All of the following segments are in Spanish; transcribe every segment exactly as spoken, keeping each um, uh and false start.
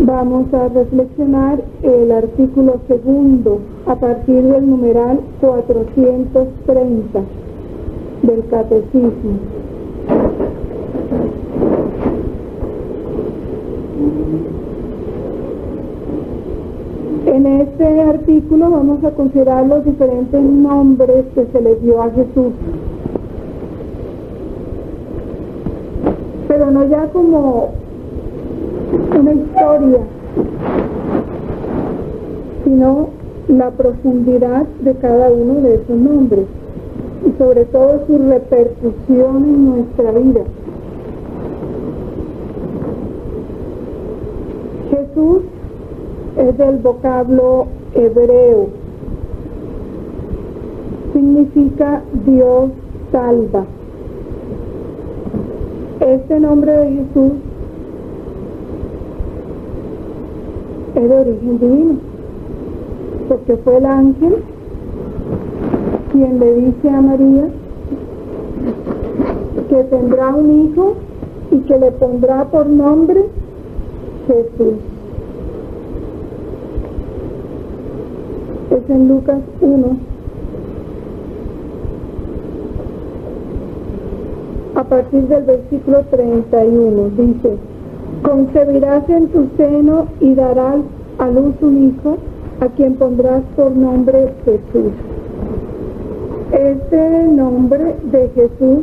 Vamos a reflexionar el artículo segundo a partir del numeral cuatrocientos treinta del Catecismo. En este artículo vamos a considerar los diferentes nombres que se le dio a Jesús, pero no ya como una historia, sino la profundidad de cada uno de esos nombres y sobre todo su repercusión en nuestra vida. Jesús es del vocablo hebreo, significa Dios salva. Este nombre de Jesús es de origen divino, porque fue el ángel quien le dice a María que tendrá un hijo y que le pondrá por nombre Jesús. Es en Lucas uno, a partir del versículo treinta y uno, dice: concebirás en tu seno y darás a luz un hijo, a quien pondrás por nombre Jesús. Este nombre de Jesús,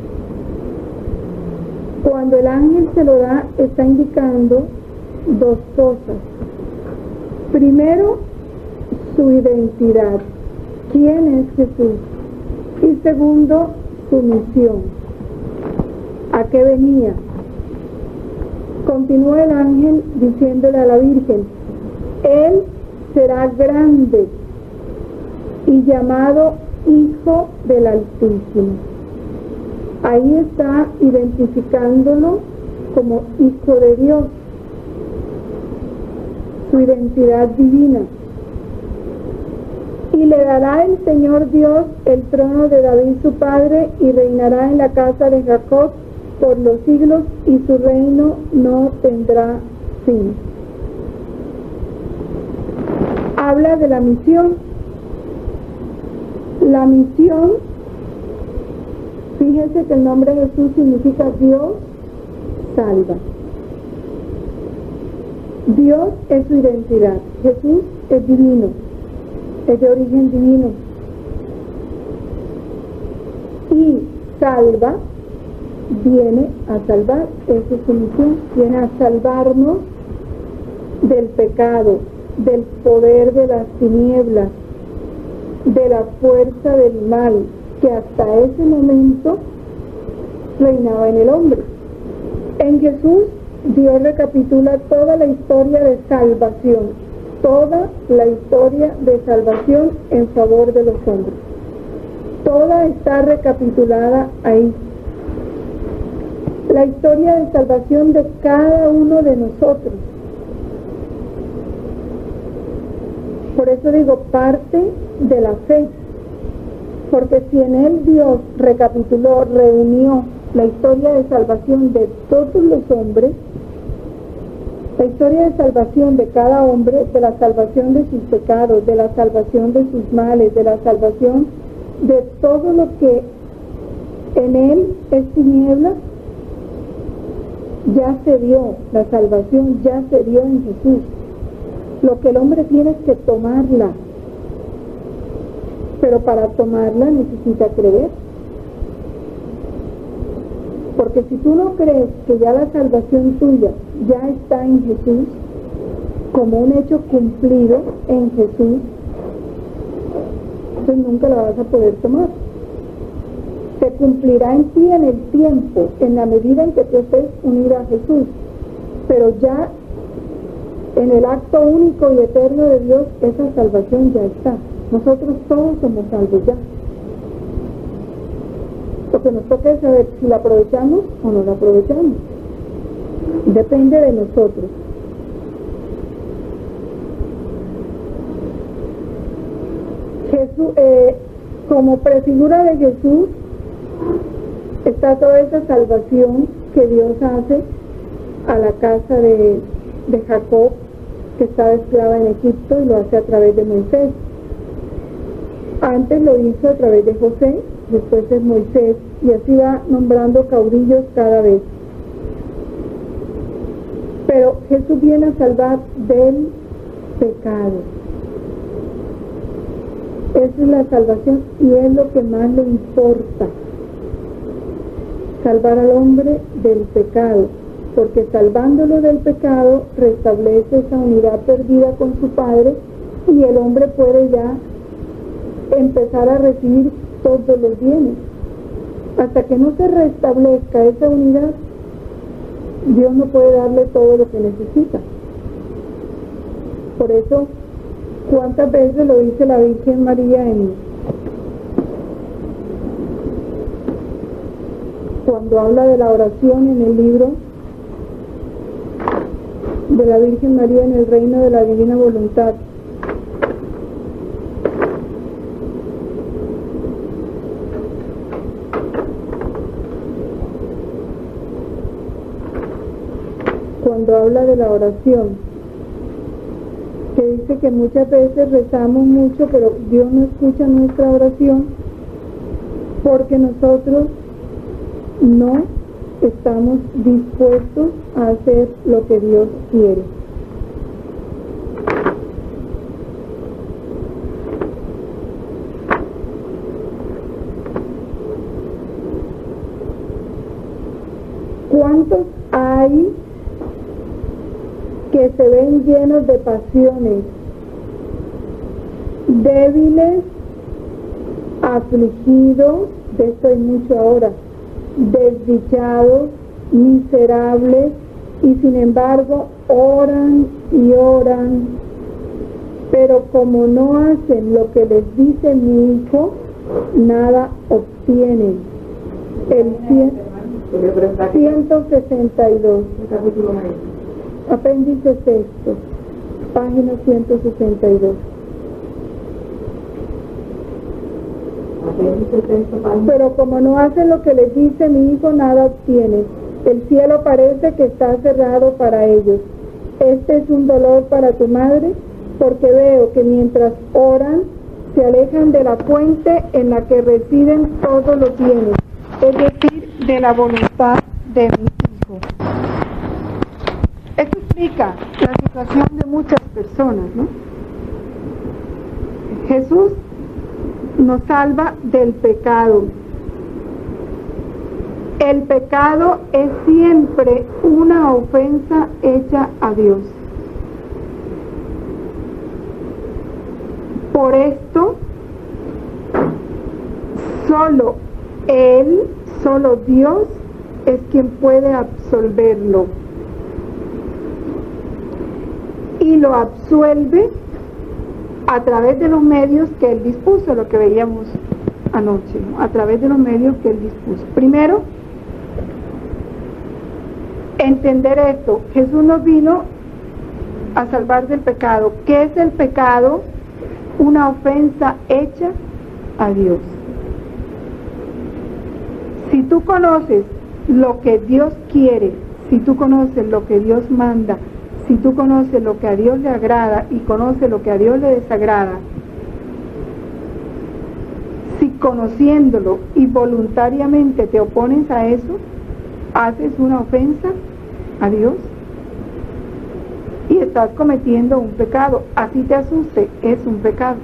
cuando el ángel se lo da, está indicando dos cosas. Primero, su identidad, quién es Jesús, y segundo, su misión, a qué venía. Continúa el ángel diciéndole a la Virgen: él será grande y llamado Hijo del Altísimo. Ahí está identificándolo como Hijo de Dios, su identidad divina. Y le dará el Señor Dios el trono de David su padre, y reinará en la casa de Jacob por los siglos, y su reino no tendrá fin. Habla de la misión. La misión, fíjense que el nombre de Jesús significa Dios salva. Dios es su identidad. Jesús es divino, es de origen divino. Y salva, viene a salvar, esa es su misión, viene a salvarnos del pecado, del poder de las tinieblas, de la fuerza del mal que hasta ese momento reinaba en el hombre. En Jesús, Dios recapitula toda la historia de salvación, toda la historia de salvación en favor de los hombres. Toda está recapitulada ahí. La historia de salvación de cada uno de nosotros. Por eso digo, parte de la fe, porque si en él Dios recapituló, reunió la historia de salvación de todos los hombres, la historia de salvación de cada hombre, de la salvación de sus pecados, de la salvación de sus males, de la salvación de todo lo que en él es tiniebla, ya se dio, la salvación ya se dio en Jesús. Lo que el hombre tiene es que tomarla, pero para tomarla necesita creer. Porque si tú no crees que ya la salvación tuya ya está en Jesús, como un hecho cumplido en Jesús, entonces nunca la vas a poder tomar. Se cumplirá en ti en el tiempo, en la medida en que tú estés unida a Jesús, pero ya en el acto único y eterno de Dios, esa salvación ya está. Nosotros todos somos salvos ya. Lo que nos toca es saber si la aprovechamos o no la aprovechamos. Depende de nosotros. Jesús, eh, como prefigura de Jesús, está toda esa salvación que Dios hace a la casa de de Jacob, que estaba esclava en Egipto, y lo hace a través de Moisés. Antes lo hizo a través de José, después es Moisés, y así va nombrando caudillos cada vez. Pero Jesús viene a salvar del pecado. Esa es la salvación y es lo que más le importa. Salvar al hombre del pecado, porque salvándolo del pecado restablece esa unidad perdida con su Padre y el hombre puede ya empezar a recibir todos los bienes. Hasta que no se restablezca esa unidad, Dios no puede darle todo lo que necesita. Por eso, ¿cuántas veces lo dice la Virgen María en cuando habla de la oración en el libro de la Virgen María en el reino de la divina voluntad? Cuando habla de la oración, que dice que muchas veces rezamos mucho, pero Dios no escucha nuestra oración porque nosotros no estamos dispuestos a hacer lo que Dios quiere. ¿Cuántos hay que se ven llenos de pasiones, débiles, afligidos, de esto hay mucho ahora, desdichados, miserables, y sin embargo oran y oran, pero como no hacen lo que les dice mi hijo, nada obtienen? El ciento sesenta y dos, apéndice sexto, página ciento sesenta y dos. Pero como no hacen lo que les dice mi hijo, nada obtienen. El cielo parece que está cerrado para ellos. Este es un dolor para tu madre, porque veo que mientras oran, se alejan de la fuente en la que residen todos los bienes, es decir, de la voluntad de mi hijo. Esto explica la situación de muchas personas, ¿no? Jesús nos salva del pecado. El pecado es siempre una ofensa hecha a Dios. Por esto, solo Él, solo Dios es quien puede absolverlo. Y lo absuelve a través de los medios que Él dispuso, lo que veíamos anoche, ¿no? A través de los medios que Él dispuso. Primero, entender esto. Jesús nos vino a salvar del pecado. ¿Qué es el pecado? Una ofensa hecha a Dios. Si tú conoces lo que Dios quiere, si tú conoces lo que Dios manda, si tú conoces lo que a Dios le agrada y conoces lo que a Dios le desagrada, si conociéndolo y voluntariamente te opones a eso, haces una ofensa a Dios y estás cometiendo un pecado. Así te asuste, es un pecado.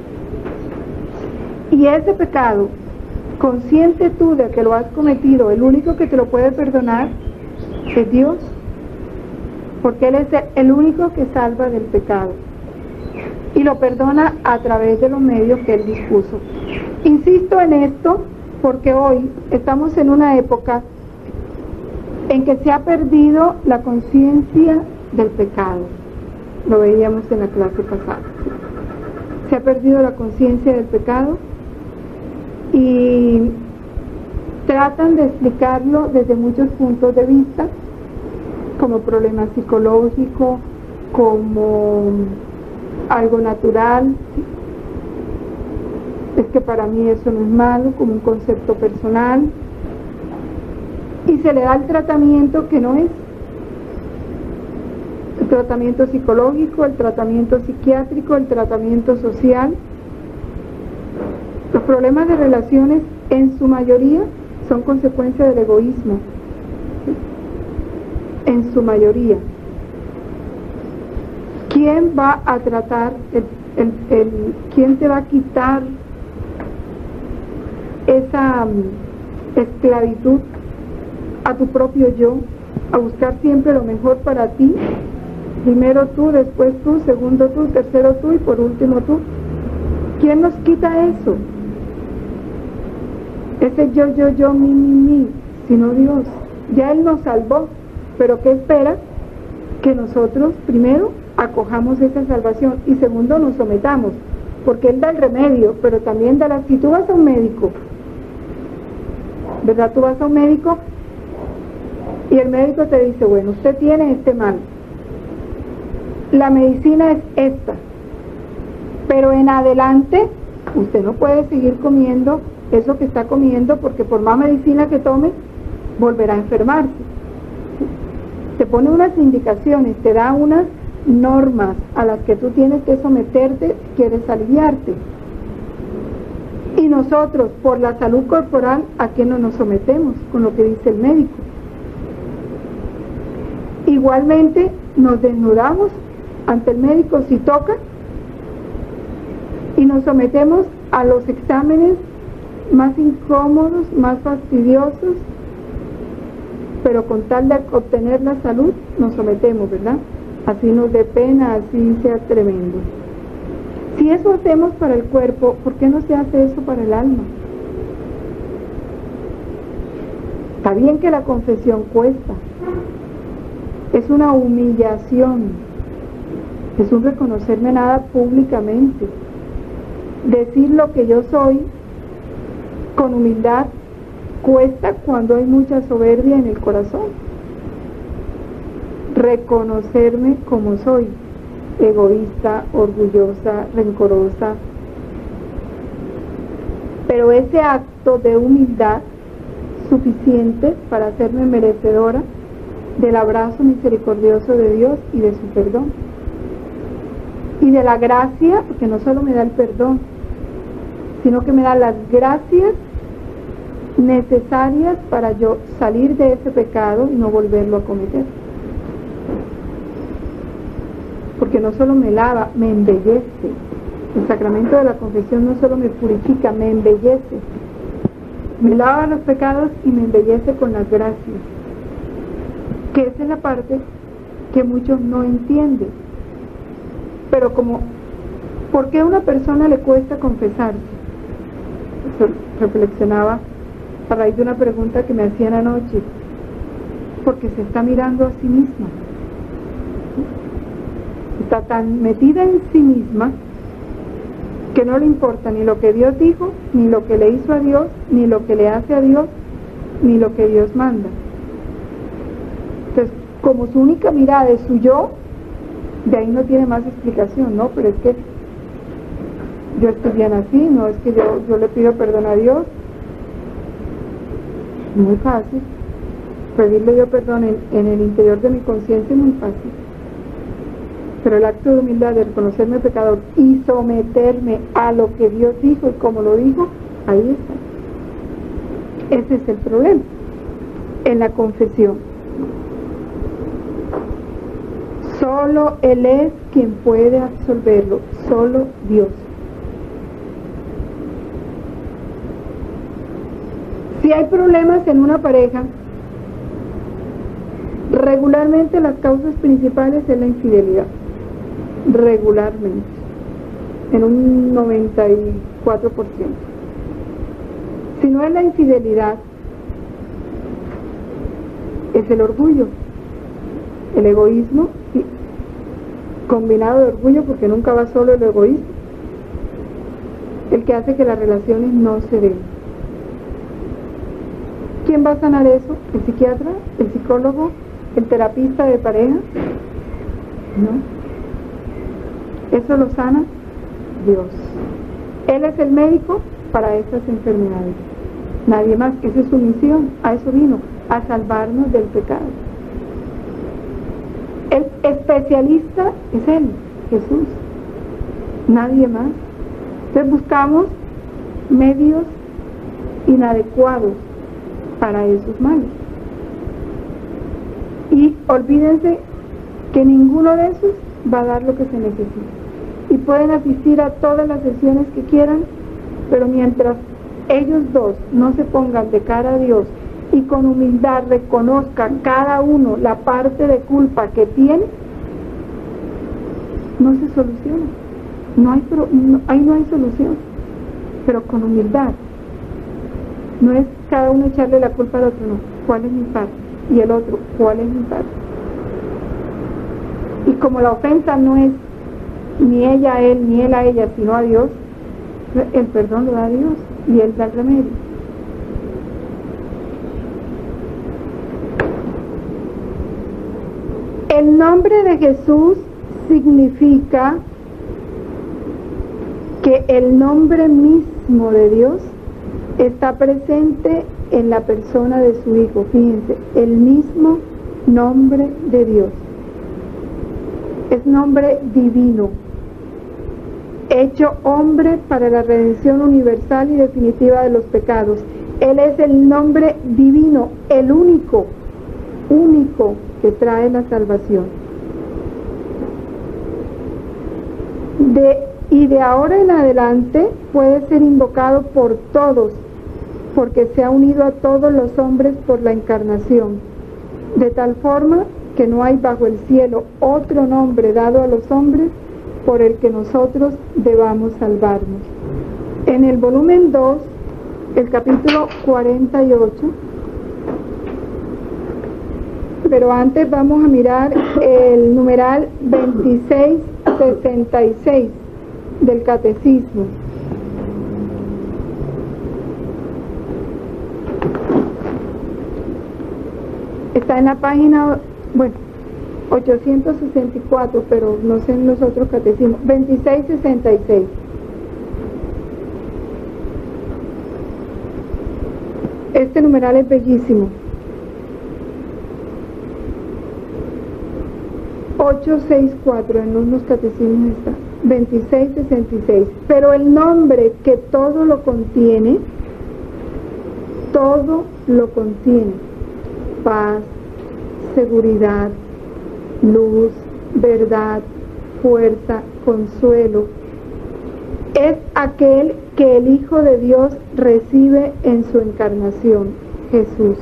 Y ese pecado, consciente tú de que lo has cometido, el único que te lo puede perdonar es Dios, porque Él es el único que salva del pecado y lo perdona a través de los medios que Él dispuso. Insisto en esto porque hoy estamos en una época en que se ha perdido la conciencia del pecado. Lo veíamos en la clase pasada. Se ha perdido la conciencia del pecado y tratan de explicarlo desde muchos puntos de vista, como problema psicológico, como algo natural. Es que para mí eso no es malo, como un concepto personal, y se le da el tratamiento que no es. tratamiento psicológico, el tratamiento psiquiátrico, el tratamiento social. Los problemas de relaciones en su mayoría son consecuencia del egoísmo, en su mayoría. ¿Quién va a tratar, el, el, el, quién te va a quitar esa um, esclavitud a tu propio yo, a buscar siempre lo mejor para ti? Primero tú, después tú, segundo tú, tercero tú y por último tú. ¿Quién nos quita eso? Ese yo, yo, yo, mi, mi, mi, sino Dios. Ya Él nos salvó, pero ¿qué espera? Que nosotros primero acojamos esa salvación y segundo nos sometamos, porque Él da el remedio, pero también da la... Si tú vas a un médico, ¿verdad? Tú vas a un médico y el médico te dice, bueno, usted tiene este mal, la medicina es esta, pero en adelante usted no puede seguir comiendo eso que está comiendo, porque por más medicina que tome volverá a enfermarse. Te pone unas indicaciones, te da unas normas a las que tú tienes que someterte si quieres aliviarte. Y nosotros, por la salud corporal, ¿a qué no nos sometemos? Con lo que dice el médico. Igualmente nos desnudamos ante el médico si toca y nos sometemos a los exámenes más incómodos, más fastidiosos, pero con tal de obtener la salud nos sometemos, ¿verdad? Así nos dé pena, así sea tremendo. Si eso hacemos para el cuerpo, ¿por qué no se hace eso para el alma? Está bien que la confesión cuesta, es una humillación, es un reconocerme nada públicamente, decir lo que yo soy con humildad cuesta cuando hay mucha soberbia en el corazón. Reconocerme como soy, egoísta, orgullosa, rencorosa. Pero ese acto de humildad suficiente para hacerme merecedora del abrazo misericordioso de Dios y de su perdón. Y de la gracia, porque no solo me da el perdón, sino que me da las gracias necesarias para yo salir de ese pecado y no volverlo a cometer. Porque no solo me lava, me embellece. El sacramento de la confesión no solo me purifica, me embellece. Me lava los pecados y me embellece con las gracias. Que esa es la parte que muchos no entienden. Pero como, ¿por qué a una persona le cuesta confesarse? Eso reflexionaba a raíz de una pregunta que me hacían anoche. Porque se está mirando a sí misma. Está tan metida en sí misma que no le importa ni lo que Dios dijo, ni lo que le hizo a Dios, ni lo que le hace a Dios, ni lo que Dios manda. Entonces, como su única mirada es su yo, de ahí no tiene más explicación, ¿no? Pero es que yo estoy bien así, no es que yo, yo le pido perdón a Dios. Muy fácil. Pedirle yo perdón en, en el interior de mi conciencia es muy fácil. Pero el acto de humildad de reconocerme pecador y someterme a lo que Dios dijo y como lo dijo, ahí está. Ese es el problema en la confesión. Solo Él es quien puede absolverlo, solo Dios. Si hay problemas en una pareja, regularmente las causas principales es la infidelidad. Regularmente, en un noventa y cuatro por ciento. Si no es la infidelidad, es el orgullo, el egoísmo, combinado de orgullo, porque nunca va solo el egoísmo, el que hace que las relaciones no se den. ¿Quién va a sanar eso? ¿El psiquiatra? ¿El psicólogo? ¿El terapista de pareja? No. Eso lo sana Dios. Él es el médico para esas enfermedades. Nadie más. Esa es su misión. A eso vino, a salvarnos del pecado. El especialista es Él, Jesús, nadie más. Entonces buscamos medios inadecuados para esos males. Y olvídense que ninguno de esos va a dar lo que se necesita. Y pueden asistir a todas las sesiones que quieran, pero mientras ellos dos no se pongan de cara a Dios y con humildad reconozcan cada uno la parte de culpa que tiene, no se soluciona. No hay, pro, no, ahí no hay solución, pero con humildad. No es cada uno echarle la culpa al otro, no. ¿Cuál es mi parte? Y el otro, ¿cuál es mi parte? Y como la ofensa no es ni ella a él, ni él a ella, sino a Dios, el perdón lo da a Dios y Él da el remedio. El nombre de Jesús significa que el nombre mismo de Dios está presente en la persona de su Hijo. Fíjense, el mismo nombre de Dios. Es nombre divino, hecho hombre para la redención universal y definitiva de los pecados. Él es el nombre divino, el único, único que trae la salvación. De, y de ahora en adelante puede ser invocado por todos, porque se ha unido a todos los hombres por la encarnación, de tal forma que no hay bajo el cielo otro nombre dado a los hombres por el que nosotros debamos salvarnos. En el volumen dos, el capítulo cuarenta y ocho, pero antes vamos a mirar el numeral veintiséis sesenta y seis del Catecismo. Está en la página, bueno, ochocientos sesenta y cuatro, pero no sé en los otros catecismos. Veintiséis sesenta y seis. Este numeral es bellísimo. ochocientos sesenta y cuatro en unos catecismos está. veintiséis sesenta y seis. Pero el nombre que todo lo contiene, todo lo contiene. Paz, seguridad, luz, verdad, fuerza, consuelo. Es aquel que el Hijo de Dios recibe en su encarnación, Jesús.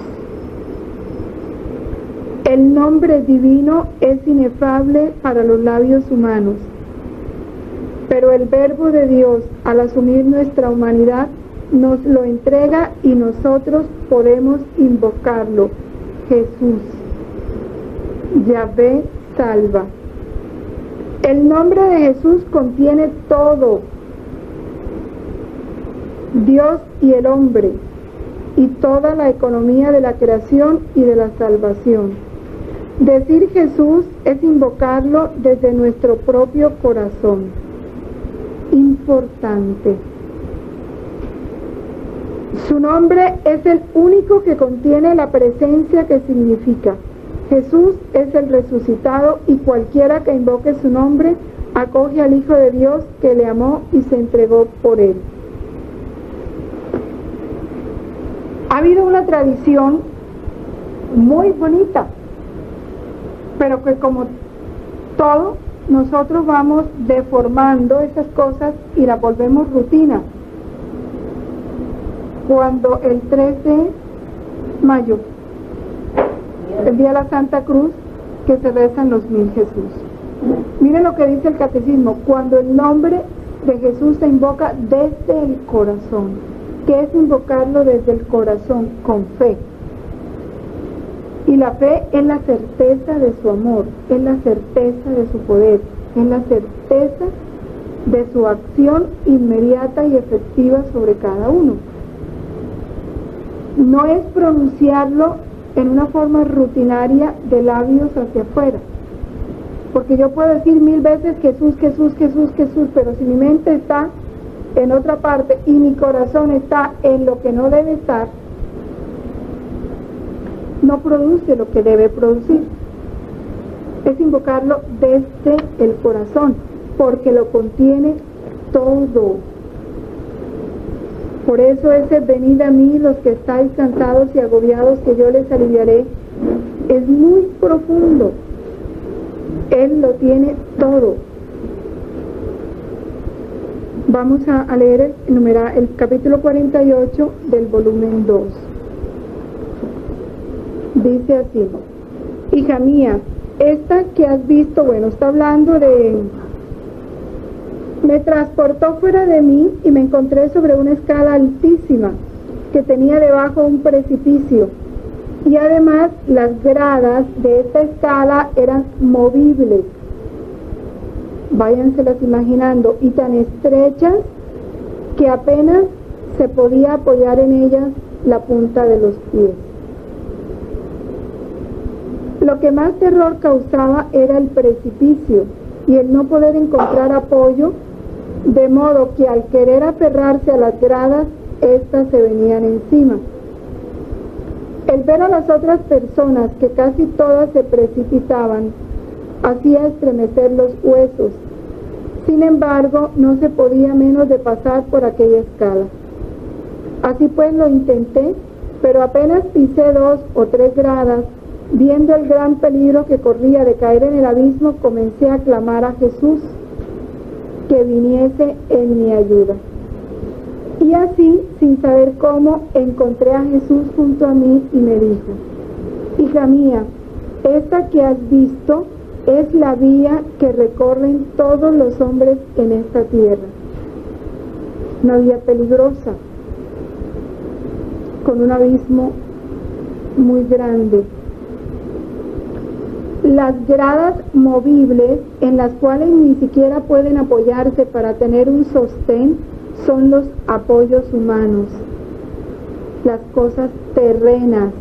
El nombre divino es inefable para los labios humanos, pero el Verbo de Dios, al asumir nuestra humanidad, nos lo entrega y nosotros podemos invocarlo. Jesús. Yahvé salva. El nombre de Jesús contiene todo. Dios y el hombre, y toda la economía de la creación y de la salvación. Decir Jesús es invocarlo desde nuestro propio corazón. Importante. Su nombre es el único que contiene la presencia que significa. Jesús es el resucitado y cualquiera que invoque su nombre acoge al Hijo de Dios que le amó y se entregó por él. Ha habido una tradición muy bonita, pero que como todo, nosotros vamos deformando esas cosas y las volvemos rutina. Cuando el tres de mayo, el día de la Santa Cruz, que se rezan los mil Jesús. Miren lo que dice el Catecismo: cuando el nombre de Jesús se invoca desde el corazón. ¿Qué es invocarlo desde el corazón? Con fe. Y la fe es la certeza de su amor, es la certeza de su poder, es la certeza de su acción inmediata y efectiva sobre cada uno. No es pronunciarlo en una forma rutinaria de labios hacia afuera, porque yo puedo decir mil veces Jesús, Jesús, Jesús, Jesús, pero si mi mente está en otra parte y mi corazón está en lo que no debe estar, no produce lo que debe producir. es invocarlo desde el corazón, porque lo contiene todo. Por eso ese venid a mí los que estáis cansados y agobiados, que yo les aliviaré, es muy profundo. Él lo tiene todo. Vamos a, a leer el, numera, el capítulo cuarenta y ocho del volumen dos. Dice así: hija mía, esta que has visto, bueno, está hablando de... Me transportó fuera de mí y me encontré sobre una escala altísima que tenía debajo un precipicio. Y además las gradas de esta escala eran movibles. Váyanselas imaginando, y tan estrechas que apenas se podía apoyar en ellas la punta de los pies. Lo que más terror causaba era el precipicio y el no poder encontrar apoyo, de modo que al querer aferrarse a las gradas, éstas se venían encima. El ver a las otras personas, que casi todas se precipitaban, hacía estremecer los huesos. Sin embargo, no se podía menos de pasar por aquella escala. Así pues lo intenté, pero apenas pisé dos o tres gradas, viendo el gran peligro que corría de caer en el abismo, comencé a clamar a Jesús que viniese en mi ayuda. Y así, sin saber cómo, encontré a Jesús junto a mí y me dijo: hija mía, esta que has visto es la vía que recorren todos los hombres en esta tierra. Una vía peligrosa, con un abismo muy grande. Las gradas movibles, en las cuales ni siquiera pueden apoyarse para tener un sostén, son los apoyos humanos, las cosas terrenas,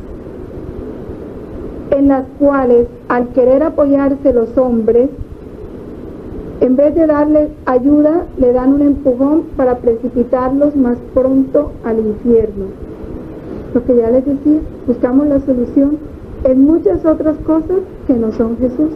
en las cuales, al querer apoyarse los hombres, en vez de darles ayuda, le dan un empujón para precipitarlos más pronto al infierno. Lo que ya les decía, buscamos la solución en muchas otras cosas que no son Jesús.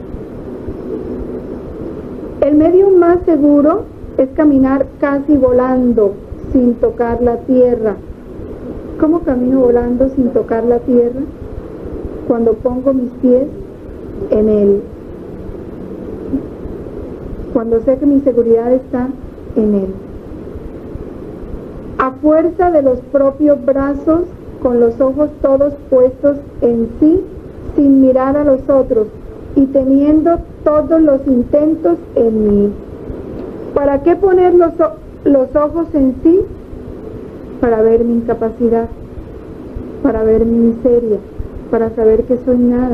El medio más seguro es caminar casi volando, sin tocar la tierra. ¿Cómo camino volando sin tocar la tierra? Cuando pongo mis pies en Él. Cuando sé que mi seguridad está en Él. A fuerza de los propios brazos, con los ojos todos puestos en sí, sin mirar a los otros, y teniendo todos los intentos en mí. ¿Para qué poner los, los ojos en sí? Para ver mi incapacidad, para ver mi miseria, para saber que soy nada.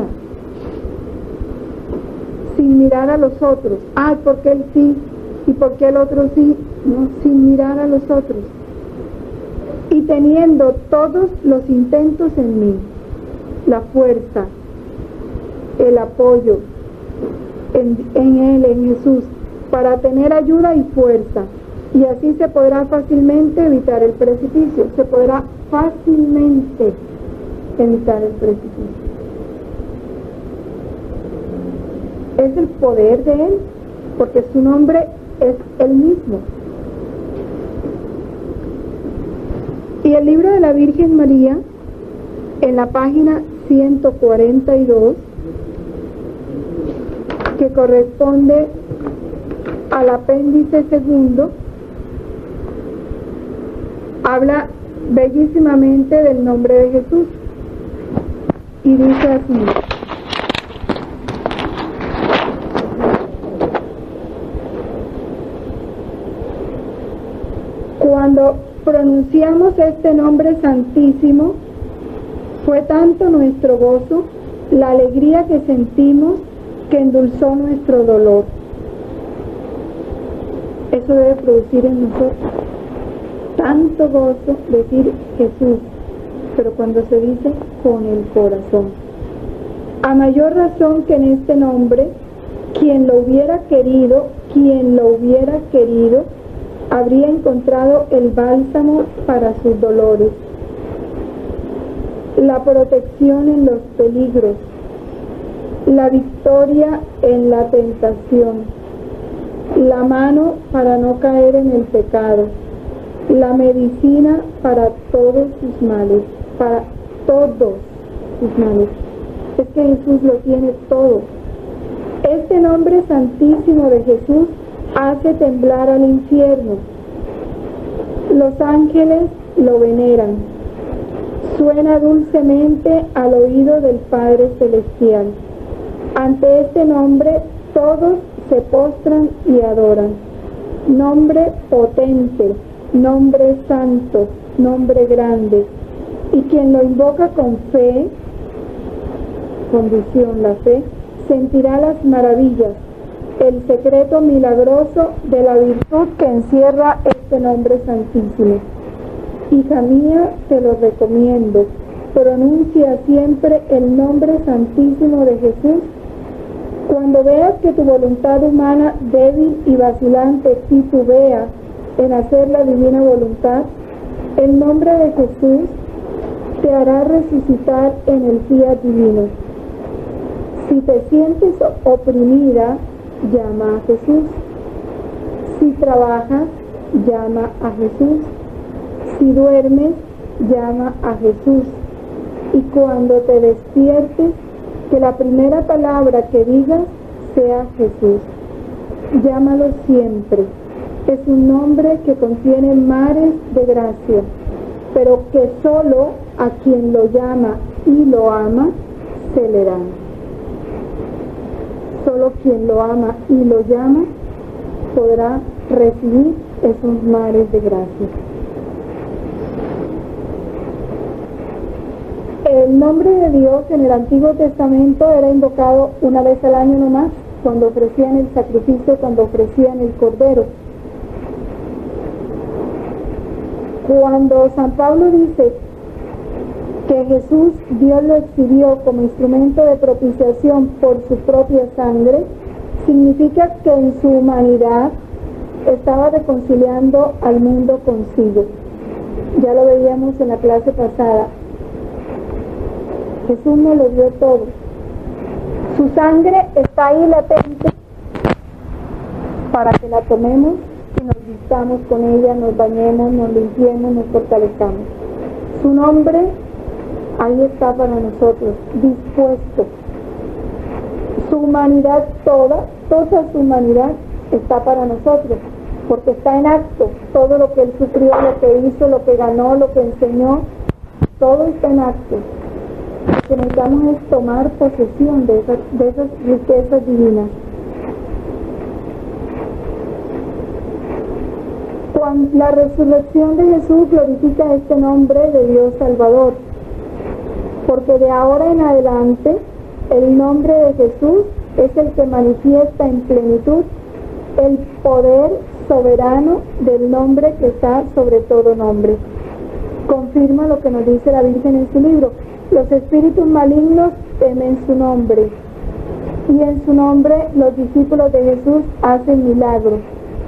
Sin mirar a los otros. Ay, ¿por qué él sí? ¿Y por qué el otro sí? No, sin mirar a los otros. Y teniendo todos los intentos en mí, la fuerza, el apoyo en, en Él, en Jesús, para tener ayuda y fuerza. Y así se podrá fácilmente evitar el precipicio. Se podrá fácilmente evitar el precipicio. Es el poder de Él, porque su nombre es el mismo. Y el libro de la Virgen María, en la página ciento cuarenta y dos, que corresponde al apéndice segundo, habla bellísimamente del nombre de Jesús. Y dice así: cuando pronunciamos este nombre santísimo, fue tanto nuestro gozo, la alegría que sentimos, que endulzó nuestro dolor. Eso debe producir en nosotros tanto gozo decir Jesús, pero cuando se dice con el corazón. A mayor razón que en este nombre, quien lo hubiera querido, quien lo hubiera querido, habría encontrado el bálsamo para sus dolores, la protección en los peligros, la victoria victoria en la tentación, la mano para no caer en el pecado, la medicina para todos sus males, para todos sus males. Es que Jesús lo tiene todo. Este nombre santísimo de Jesús hace temblar al infierno. Los ángeles lo veneran. Suena dulcemente al oído del Padre Celestial. Ante este nombre todos se postran y adoran. Nombre potente, nombre santo, nombre grande. Y quien lo invoca con fe, condición la fe, sentirá las maravillas, el secreto milagroso de la virtud que encierra este nombre santísimo. Hija mía, te lo recomiendo, pronuncia siempre el nombre santísimo de Jesús. Cuando veas que tu voluntad humana débil y vacilante titubea en hacer la divina voluntad, el nombre de Jesús te hará resucitar en el fiat divino. Si te sientes oprimida, llama a Jesús. Si trabajas, llama a Jesús. Si duermes, llama a Jesús. Y cuando te despiertes, que la primera palabra que digas sea Jesús. Llámalo siempre. Es un nombre que contiene mares de gracia, pero que solo a quien lo llama y lo ama se le da. Solo quien lo ama y lo llama podrá recibir esos mares de gracia. El nombre de Dios en el Antiguo Testamento era invocado una vez al año nomás, cuando ofrecían el sacrificio, cuando ofrecían el cordero. Cuando San Pablo dice que Jesús, Dios lo exhibió como instrumento de propiciación por su propia sangre, significa que en su humanidad estaba reconciliando al mundo consigo. Ya lo veíamos en la clase pasada. Jesús nos lo dio todo. Su sangre está ahí latente para que la tomemos y nos vistamos con ella, nos bañemos, nos limpiemos, nos fortalezcamos. Su nombre ahí está para nosotros, dispuesto. Su humanidad toda, toda su humanidad está para nosotros, porque está en acto. Todo lo que Él sufrió, lo que hizo, lo que ganó, lo que enseñó, todo está en acto. Lo que necesitamos es tomar posesión de esas, de esas riquezas divinas. Cuando la resurrección de Jesús glorifica este nombre de Dios Salvador, porque de ahora en adelante el nombre de Jesús es el que manifiesta en plenitud el poder soberano del nombre que está sobre todo nombre. Confirma lo que nos dice la Virgen en su libro: los espíritus malignos temen su nombre, y en su nombre los discípulos de Jesús hacen milagros.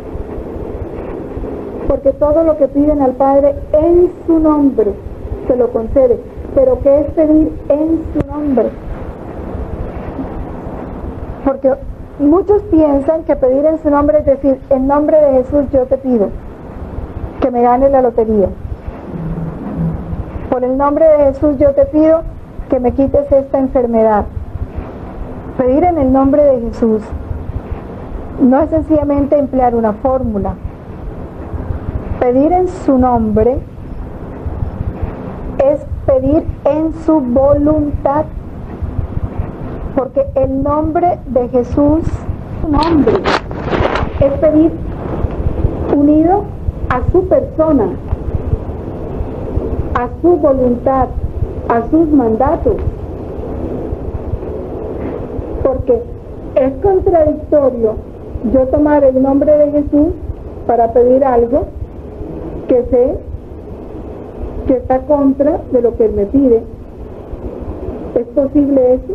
Porque todo lo que piden al Padre en su nombre se lo concede. Pero ¿qué es pedir en su nombre? Porque muchos piensan que pedir en su nombre es decir, en nombre de Jesús yo te pido que me gane la lotería. Por el nombre de Jesús yo te pido que me quites esta enfermedad. Pedir en el nombre de Jesús no es sencillamente emplear una fórmula. Pedir en su nombre es pedir en su voluntad, porque el nombre de Jesús, su nombre, es pedir unido a su persona, a su voluntad, a sus mandatos, porque es contradictorio yo tomar el nombre de Jesús para pedir algo que sé que está contra de lo que Él me pide. ¿Es posible eso?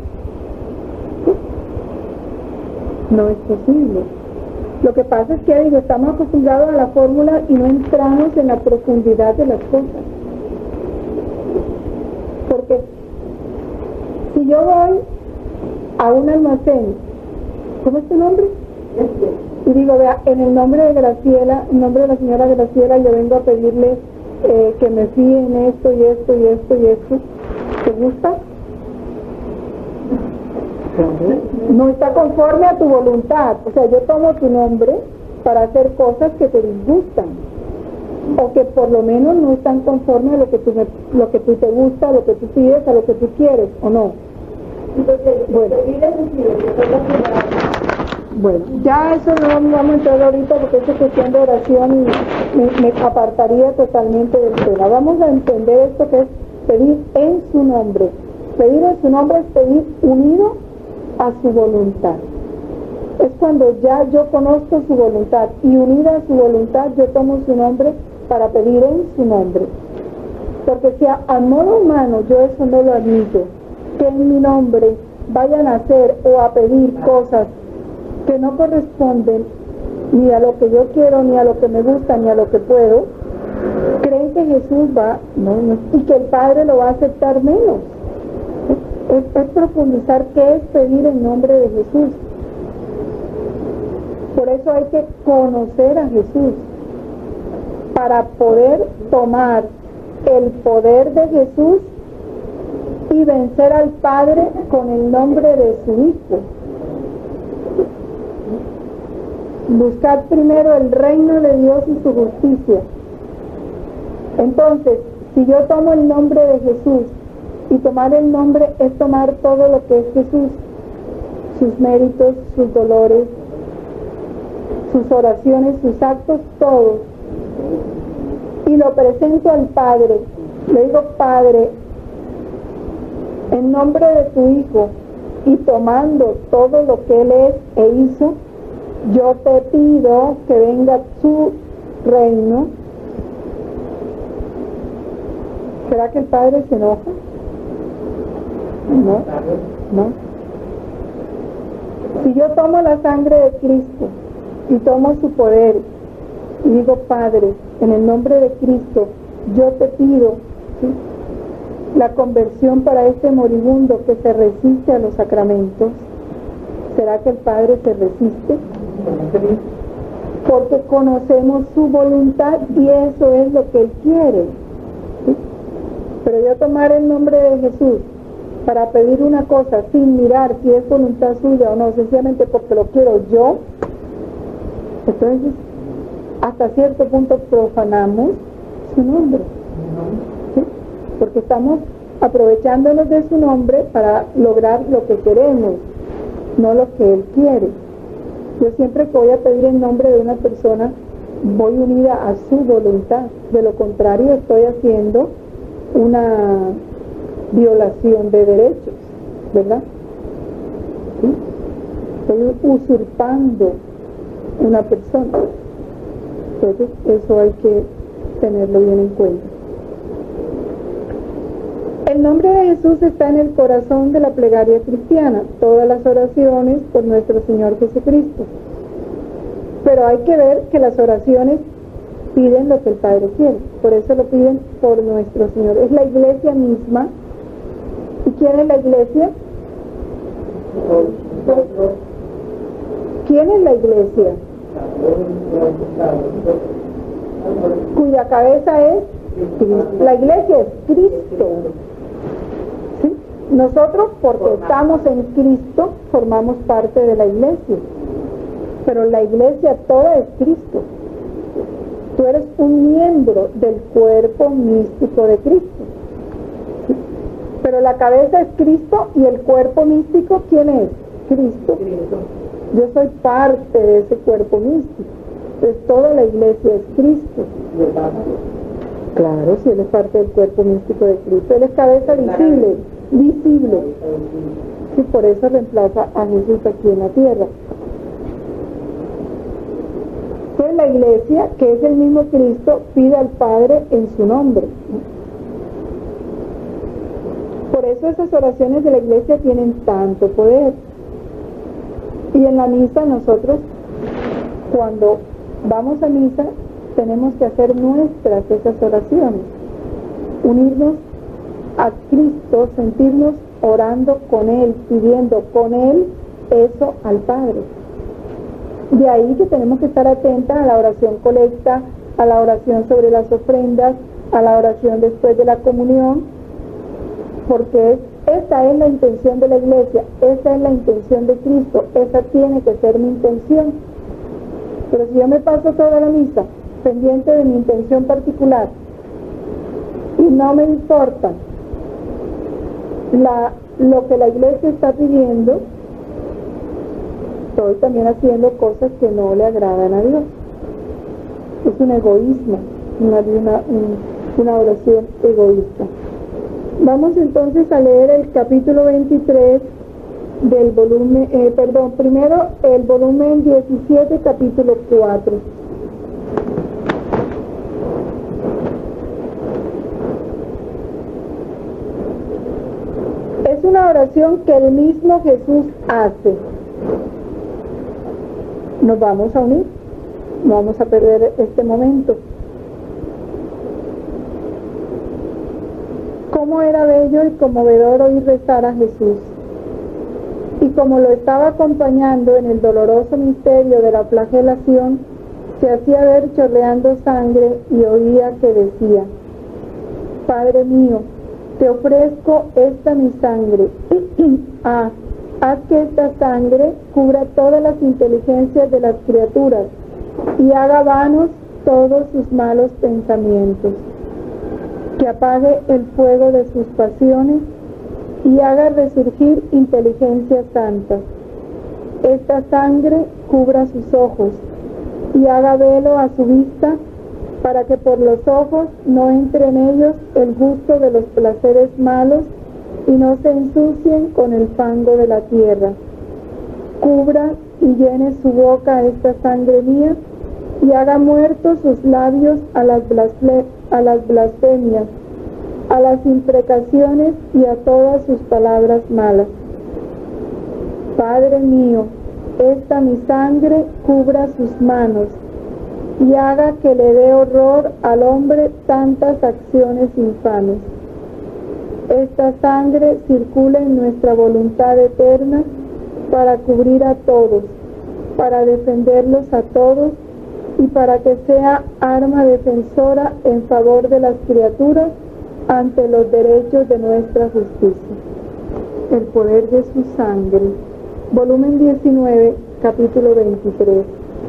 No es posible. Lo que pasa es que digo, estamos acostumbrados a la fórmula y no entramos en la profundidad de las cosas. Porque si yo voy a un almacén, ¿cómo es tu nombre? Y digo, vea, en el nombre de Graciela, en nombre de la señora Graciela, yo vengo a pedirle eh, que me fíe en esto y esto y esto y esto. ¿Te gusta? No está conforme a tu voluntad. O sea, yo tomo tu nombre para hacer cosas que te disgustan, o que por lo menos no están conformes a lo que tú, me, lo que tú te gusta, a lo que tú pides, a lo que tú quieres, ¿o no? Bueno, bueno, ya eso no vamos a entrar ahorita porque eso es cuestión de oración y me, me apartaría totalmente del tema. Vamos a entender esto que es pedir en su nombre. Pedir en su nombre es pedir unido a su voluntad. Es cuando ya yo conozco su voluntad y unida a su voluntad yo tomo su nombre para pedir en su nombre. Porque si a, a modo humano yo eso no lo admito, que en mi nombre vayan a hacer o a pedir cosas que no corresponden ni a lo que yo quiero, ni a lo que me gusta, ni a lo que puedo, creen que Jesús va, no, no, y que el Padre lo va a aceptar menos. Es, es profundizar qué es pedir en nombre de Jesús. Por eso hay que conocer a Jesús para poder tomar el poder de Jesús y vencer al Padre con el nombre de su Hijo. Buscad primero el reino de Dios y su justicia. Entonces, si yo tomo el nombre de Jesús, y tomar el nombre es tomar todo lo que es Jesús, sus méritos, sus dolores, sus oraciones, sus actos, todos, y lo presento al Padre, le digo, Padre, en nombre de tu Hijo, y tomando todo lo que Él es e hizo, yo te pido que venga tu reino. ¿Será que el Padre se enoja? No, no. Si yo tomo la sangre de Cristo y tomo su poder y digo, Padre, en el nombre de Cristo, yo te pido, ¿sí?, la conversión para este moribundo que se resiste a los sacramentos, ¿será que el Padre se resiste? Porque conocemos su voluntad y eso es lo que Él quiere, ¿sí? Pero yo tomar el nombre de Jesús para pedir una cosa sin mirar si es voluntad suya o no, sencillamente porque lo quiero yo, entonces hasta cierto punto profanamos su nombre, ¿sí? Porque estamos aprovechándonos de su nombre para lograr lo que queremos, no lo que Él quiere. Yo siempre que voy a pedir en nombre de una persona voy unida a su voluntad, de lo contrario estoy haciendo una violación de derechos, ¿verdad? ¿Sí? Estoy usurpando una persona. Entonces eso hay que tenerlo bien en cuenta. El nombre de Jesús está en el corazón de la plegaria cristiana, todas las oraciones por nuestro Señor Jesucristo. Pero hay que ver que las oraciones piden lo que el Padre quiere, por eso lo piden por nuestro Señor. Es la iglesia misma. ¿Y quién es la iglesia? ¿Quién es la iglesia? Cuya cabeza es Cristo. La iglesia es Cristo. ¿Sí? Nosotros, porque estamos en Cristo, formamos parte de la iglesia. Pero la iglesia toda es Cristo. Tú eres un miembro del cuerpo místico de Cristo. ¿Sí? Pero la cabeza es Cristo y el cuerpo místico, ¿quién es? Cristo. Cristo. Yo soy parte de ese cuerpo místico. Entonces toda la iglesia es Cristo. Claro, si Él es parte del cuerpo místico de Cristo. Él es cabeza visible, visible. Y por eso reemplaza a Jesús aquí en la tierra. Entonces la iglesia, que es el mismo Cristo, pide al Padre en su nombre. Por eso esas oraciones de la iglesia tienen tanto poder. Y en la misa nosotros, cuando vamos a misa, tenemos que hacer nuestras esas oraciones, unirnos a Cristo, sentirnos orando con Él, pidiendo con Él eso al Padre. De ahí que tenemos que estar atentas a la oración colecta, a la oración sobre las ofrendas, a la oración después de la comunión, porque esa es la intención de la iglesia, esa es la intención de Cristo, esa tiene que ser mi intención. Pero si yo me paso toda la misa pendiente de mi intención particular y no me importa la, lo que la iglesia está pidiendo, estoy también haciendo cosas que no le agradan a Dios. Es un egoísmo, una, una, una oración egoísta. Vamos entonces a leer el capítulo veintitrés del volumen, eh, perdón, primero el volumen diecisiete, capítulo cuatro. Es una oración que el mismo Jesús hace. Nos vamos a unir, no vamos a perder este momento. Cómo era bello y conmovedor oír rezar a Jesús. Y como lo estaba acompañando en el doloroso misterio de la flagelación, se hacía ver chorreando sangre y oía que decía: Padre mío, te ofrezco esta mi sangre. Ah, haz que esta sangre cubra todas las inteligencias de las criaturas y haga vanos todos sus malos pensamientos. Que apague el fuego de sus pasiones y haga resurgir inteligencias santas. Esta sangre cubra sus ojos y haga velo a su vista, para que por los ojos no entre en ellos el gusto de los placeres malos y no se ensucien con el fango de la tierra. Cubra y llene su boca esta sangre mía y haga muertos sus labios a las, blasfe- a las blasfemias, a las imprecaciones y a todas sus palabras malas. Padre mío, esta mi sangre cubra sus manos y haga que le dé horror al hombre tantas acciones infames. Esta sangre circula en nuestra voluntad eterna para cubrir a todos, para defenderlos a todos y para que sea arma defensora en favor de las criaturas ante los derechos de nuestra justicia. El poder de su sangre. Volumen diecinueve, capítulo veintitrés.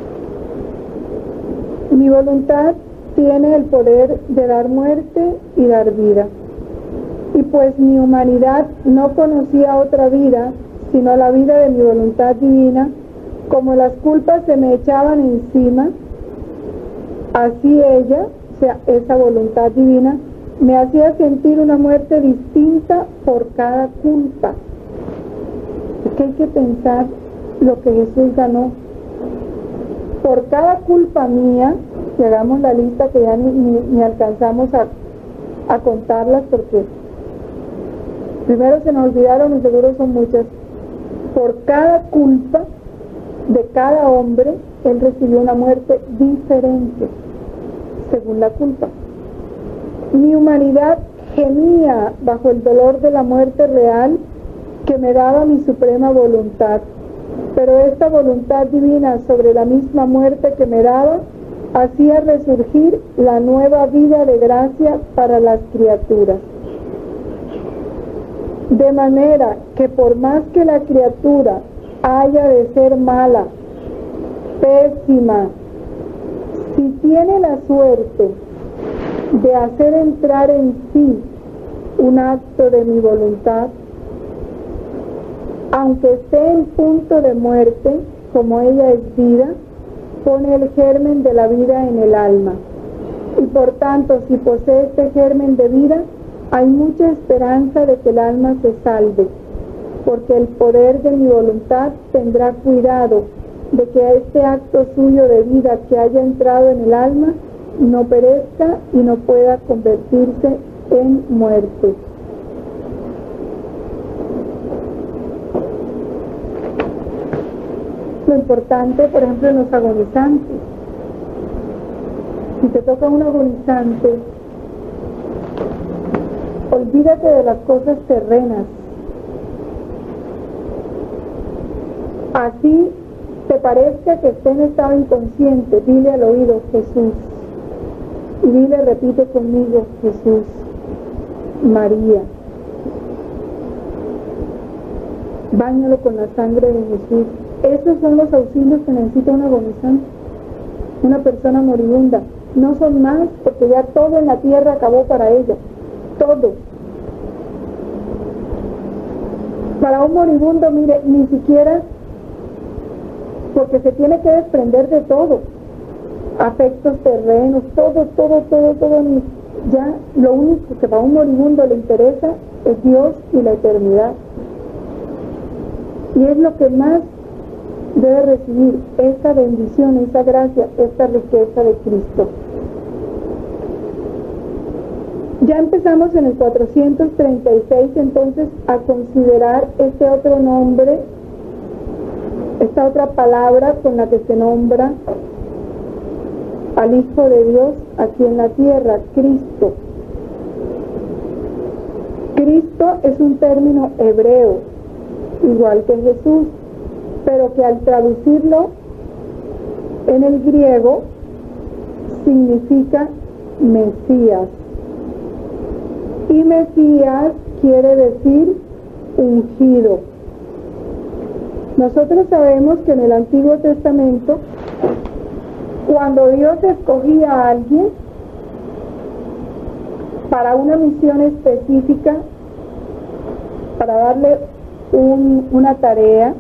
Mi voluntad tiene el poder de dar muerte y dar vida. Y pues mi humanidad no conocía otra vida, sino la vida de mi voluntad divina, como las culpas se me echaban encima, así ella, o sea, esa voluntad divina, me hacía sentir una muerte distinta por cada culpa. Es que hay que pensar lo que Jesús ganó. Por cada culpa mía, que hagamos la lista que ya ni, ni, ni alcanzamos a, a contarlas, porque primero se nos olvidaron y seguro son muchas. Por cada culpa de cada hombre, él recibió una muerte diferente, según la culpa. Mi humanidad gemía bajo el dolor de la muerte real que me daba mi suprema voluntad, pero esta voluntad divina sobre la misma muerte que me daba hacía resurgir la nueva vida de gracia para las criaturas. De manera que por más que la criatura haya de ser mala, pésima, si tiene la suerte de hacer entrar en sí un acto de mi voluntad, aunque esté en punto de muerte, como ella es vida, pone el germen de la vida en el alma. Y por tanto, si posee este germen de vida, hay mucha esperanza de que el alma se salve, porque el poder de mi voluntad tendrá cuidado de que a este acto suyo de vida que haya entrado en el alma no perezca y no pueda convertirse en muerte. Lo importante, por ejemplo, en los agonizantes. Si te toca un agonizante, olvídate de las cosas terrenas, Así te parezca que esté en estado inconsciente, dile al oído Jesús. Y dile, repite conmigo, Jesús, María. Báñalo con la sangre de Jesús. Esos son los auxilios que necesita un agonizante, una persona moribunda. No son más, porque ya todo en la tierra acabó para ella. Todo. Para un moribundo, mire, ni siquiera, porque se tiene que desprender de todo. Afectos terrenos, todo, todo, todo, todo. Ya lo único que para un moribundo le interesa es Dios y la eternidad. Y es lo que más debe recibir, esta bendición, esta gracia, esta riqueza de Cristo. Ya empezamos en el cuatrocientos treinta y seis entonces a considerar este otro nombre, esta otra palabra con la que se nombra al Hijo de Dios aquí en la tierra, Cristo. Cristo es un término hebreo, igual que Jesús, pero que al traducirlo en el griego significa Mesías. Y Mesías quiere decir ungido. Nosotros sabemos que en el Antiguo Testamento, cuando Dios escogía a alguien para una misión específica, para darle un, una tarea,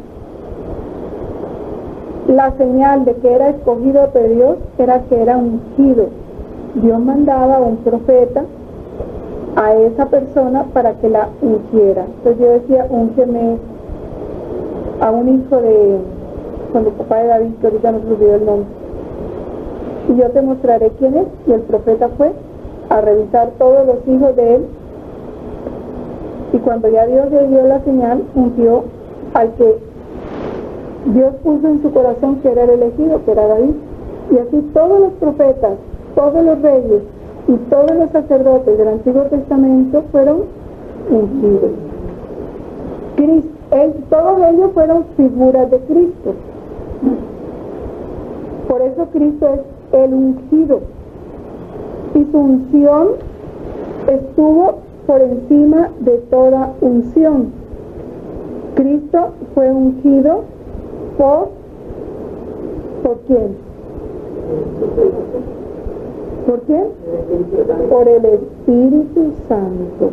la señal de que era escogido por Dios era que era ungido. Dios mandaba a un profeta a esa persona para que la ungiera. Entonces yo decía, úngeme a un hijo de, con el papá de David, que ahorita nos olvidó el nombre, y yo te mostraré quién es. Y el profeta fue a revisar todos los hijos de él, y cuando ya Dios le dio la señal, ungió al que Dios puso en su corazón que era el elegido, que era David. Y así todos los profetas, todos los reyes y todos los sacerdotes del Antiguo Testamento fueron ungidos. Cristo, él, todos ellos fueron figuras de Cristo. Por eso Cristo es el ungido. Y su unción estuvo por encima de toda unción. Cristo fue ungido por, ¿por quién? ¿Por quién? Por el Espíritu Santo.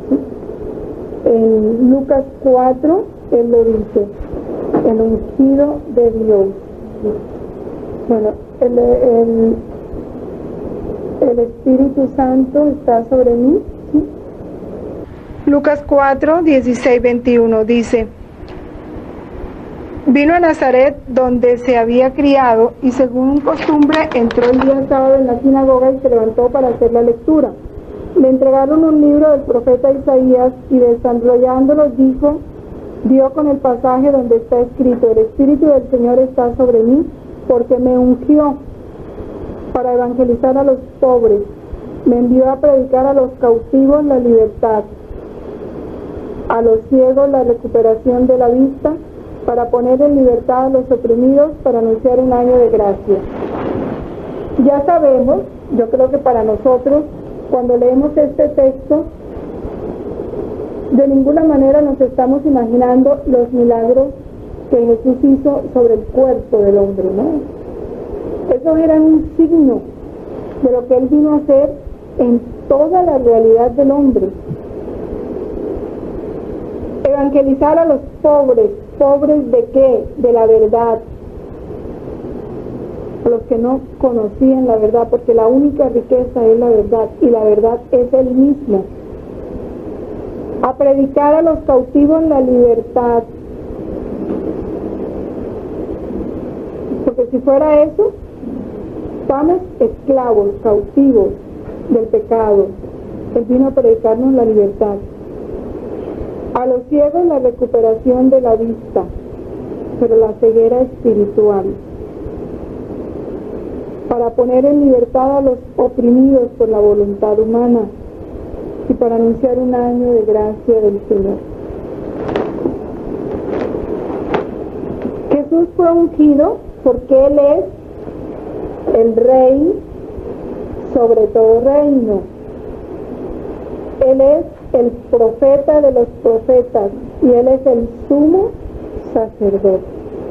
En Lucas cuatro, él lo dice, el ungido de Dios. Bueno, el, el, el Espíritu Santo está sobre mí. ¿Sí? Lucas cuatro, dieciséis, veintiuno dice: vino a Nazaret, donde se había criado, y según costumbre entró el día sábado en la sinagoga y se levantó para hacer la lectura. Le entregaron un libro del profeta Isaías, y desenrollándolo dijo, dio con el pasaje donde está escrito: el Espíritu del Señor está sobre mí, porque me ungió para evangelizar a los pobres, me envió a predicar a los cautivos la libertad, a los ciegos la recuperación de la vista, para poner en libertad a los oprimidos, para anunciar un año de gracia. Ya sabemos, yo creo que para nosotros, cuando leemos este texto, de ninguna manera nos estamos imaginando los milagros que Jesús hizo sobre el cuerpo del hombre, ¿no? Esos eran un signo de lo que Él vino a hacer en toda la realidad del hombre. Evangelizar a los pobres. ¿Pobres de qué? De la verdad. A los que no conocían la verdad, porque la única riqueza es la verdad, y la verdad es Él mismo. A predicar a los cautivos la libertad. Porque si fuera eso, estamos esclavos, cautivos del pecado. Él vino a predicarnos la libertad. A los ciegos la recuperación de la vista, pero la ceguera espiritual. Para poner en libertad a los oprimidos por la voluntad humana, y para anunciar un año de gracia del Señor. ¿Qué Jesús fue ungido porque Él es el Rey sobre todo reino. Él es el profeta de los profetas y Él es el sumo sacerdote.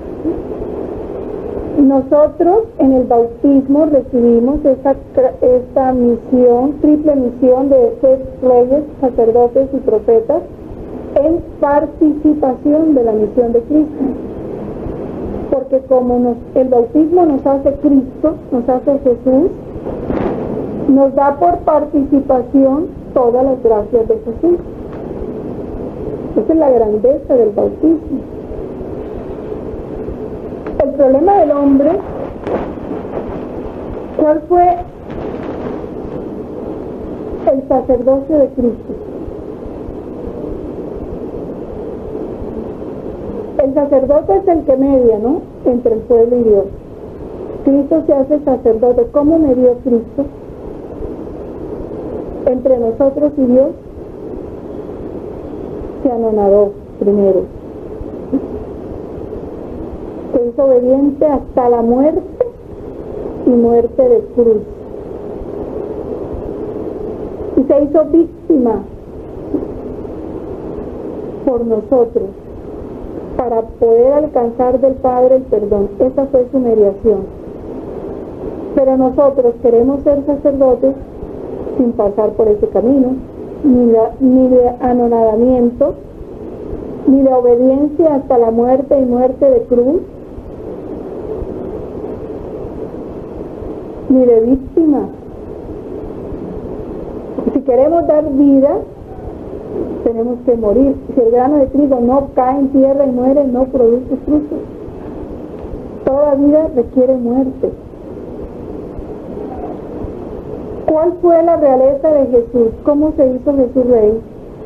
Nosotros en el bautismo recibimos esta, esta misión, triple misión de ser reyes, sacerdotes y profetas en participación de la misión de Cristo. Porque como nos, el bautismo nos hace Cristo, nos hace Jesús, nos da por participación todas las gracias de Jesús. Esa es la grandeza del bautismo. El problema del hombre, ¿cuál fue el sacerdocio de Cristo? El sacerdote es el que media, ¿no?, entre el pueblo y Dios. Cristo se hace sacerdote. ¿Cómo medió Cristo entre nosotros y Dios? Se anonadó primero. Se hizo obediente hasta la muerte y muerte de cruz. Y se hizo víctima por nosotros para poder alcanzar del Padre el perdón. Esa fue su mediación. Pero nosotros queremos ser sacerdotes sin pasar por ese camino, ni de, ni de anonadamiento, ni de obediencia hasta la muerte y muerte de cruz, ni de víctima. Si queremos dar vida, tenemos que morir. Si el grano de trigo no cae en tierra y muere, no produce fruto. Toda vida requiere muerte. ¿Cuál fue la realeza de Jesús? ¿Cómo se hizo Jesús rey?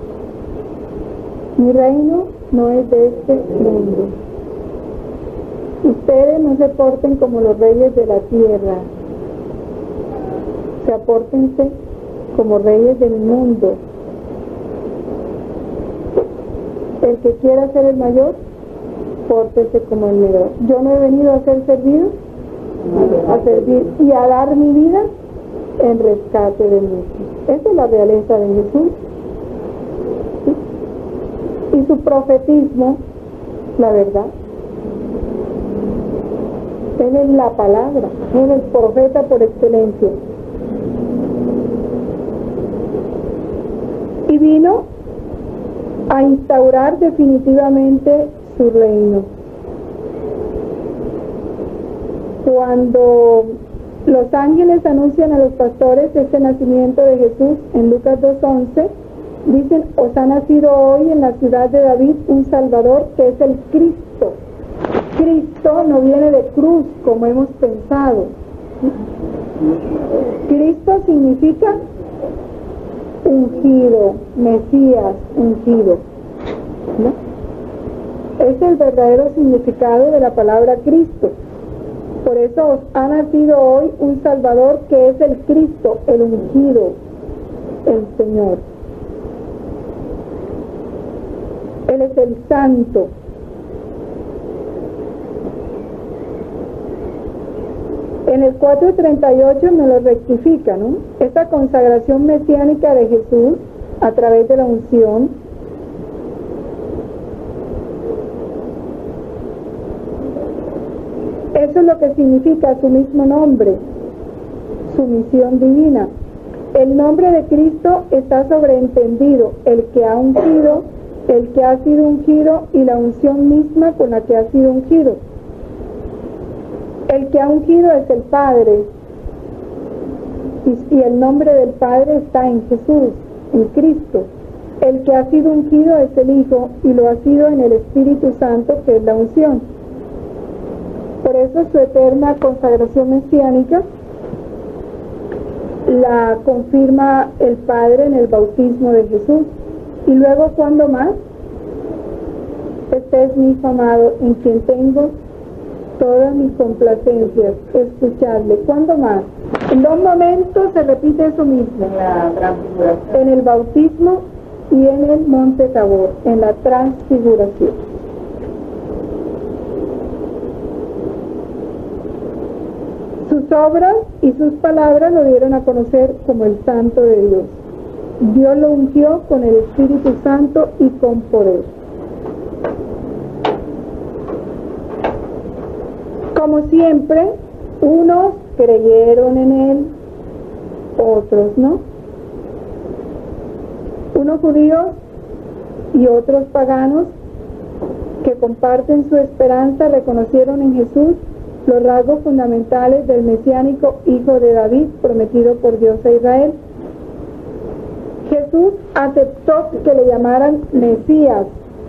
Mi reino no es de este mundo. Ustedes no se porten como los reyes de la tierra. Se apórtense como reyes del mundo. El que quiera ser el mayor, pórtese como el menor. Yo no he venido a ser servido, a servir y a dar mi vida en rescate de muchos. Esa es la realeza de Jesús. ¿Sí? Y su profetismo, la verdad. Él es la palabra, él es el profeta por excelencia. Y vino a instaurar definitivamente su reino. Cuando los ángeles anuncian a los pastores este nacimiento de Jesús en Lucas dos once, dicen: os ha nacido hoy en la ciudad de David un Salvador, que es el Cristo. Cristo no viene de cruz como hemos pensado. Cristo significa ungido, Mesías ungido, ¿no? Es el verdadero significado de la palabra Cristo. Por eso os ha nacido hoy un Salvador, que es el Cristo, el ungido, el Señor. Él es el Santo. En el cuatro treinta y ocho me lo rectifica, ¿no? Esta consagración mesiánica de Jesús a través de la unción eso es lo que significa su mismo nombre, su misión divina. El nombre de Cristo está sobreentendido, el que ha ungido, el que ha sido ungido y la unción misma con la que ha sido ungido. El que ha ungido es el Padre, y, y el nombre del Padre está en Jesús, en Cristo. El que ha sido ungido es el Hijo, y lo ha sido en el Espíritu Santo, que es la unción. Por eso su eterna consagración mesiánica la confirma el Padre en el bautismo de Jesús. Y luego, ¿cuándo más? Este es mi Hijo amado, en quien tengo todas mis complacencias, escucharle. ¿Cuándo más? En dos momentos se repite eso mismo, en la transfiguración, en el bautismo y en el monte Tabor, en la transfiguración. obras y sus palabras lo dieron a conocer como el Santo de Dios. Dios lo ungió con el Espíritu Santo y con poder. Como siempre, unos creyeron en él, otros no. Unos judíos y otros paganos que comparten su esperanza reconocieron en Jesús los rasgos fundamentales del mesiánico hijo de David prometido por Dios a Israel. Jesús aceptó que le llamaran Mesías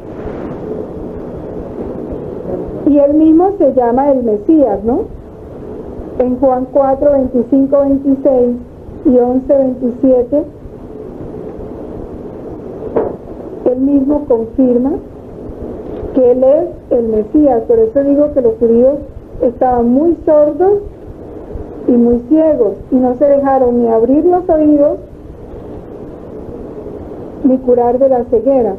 y él mismo se llama el Mesías, ¿no? En Juan cuatro, veinticinco, veintiséis y once, veintisiete, él mismo confirma que él es el Mesías. Por eso digo que los judíos estaban muy sordos y muy ciegos y no se dejaron ni abrir los oídos ni curar de la ceguera.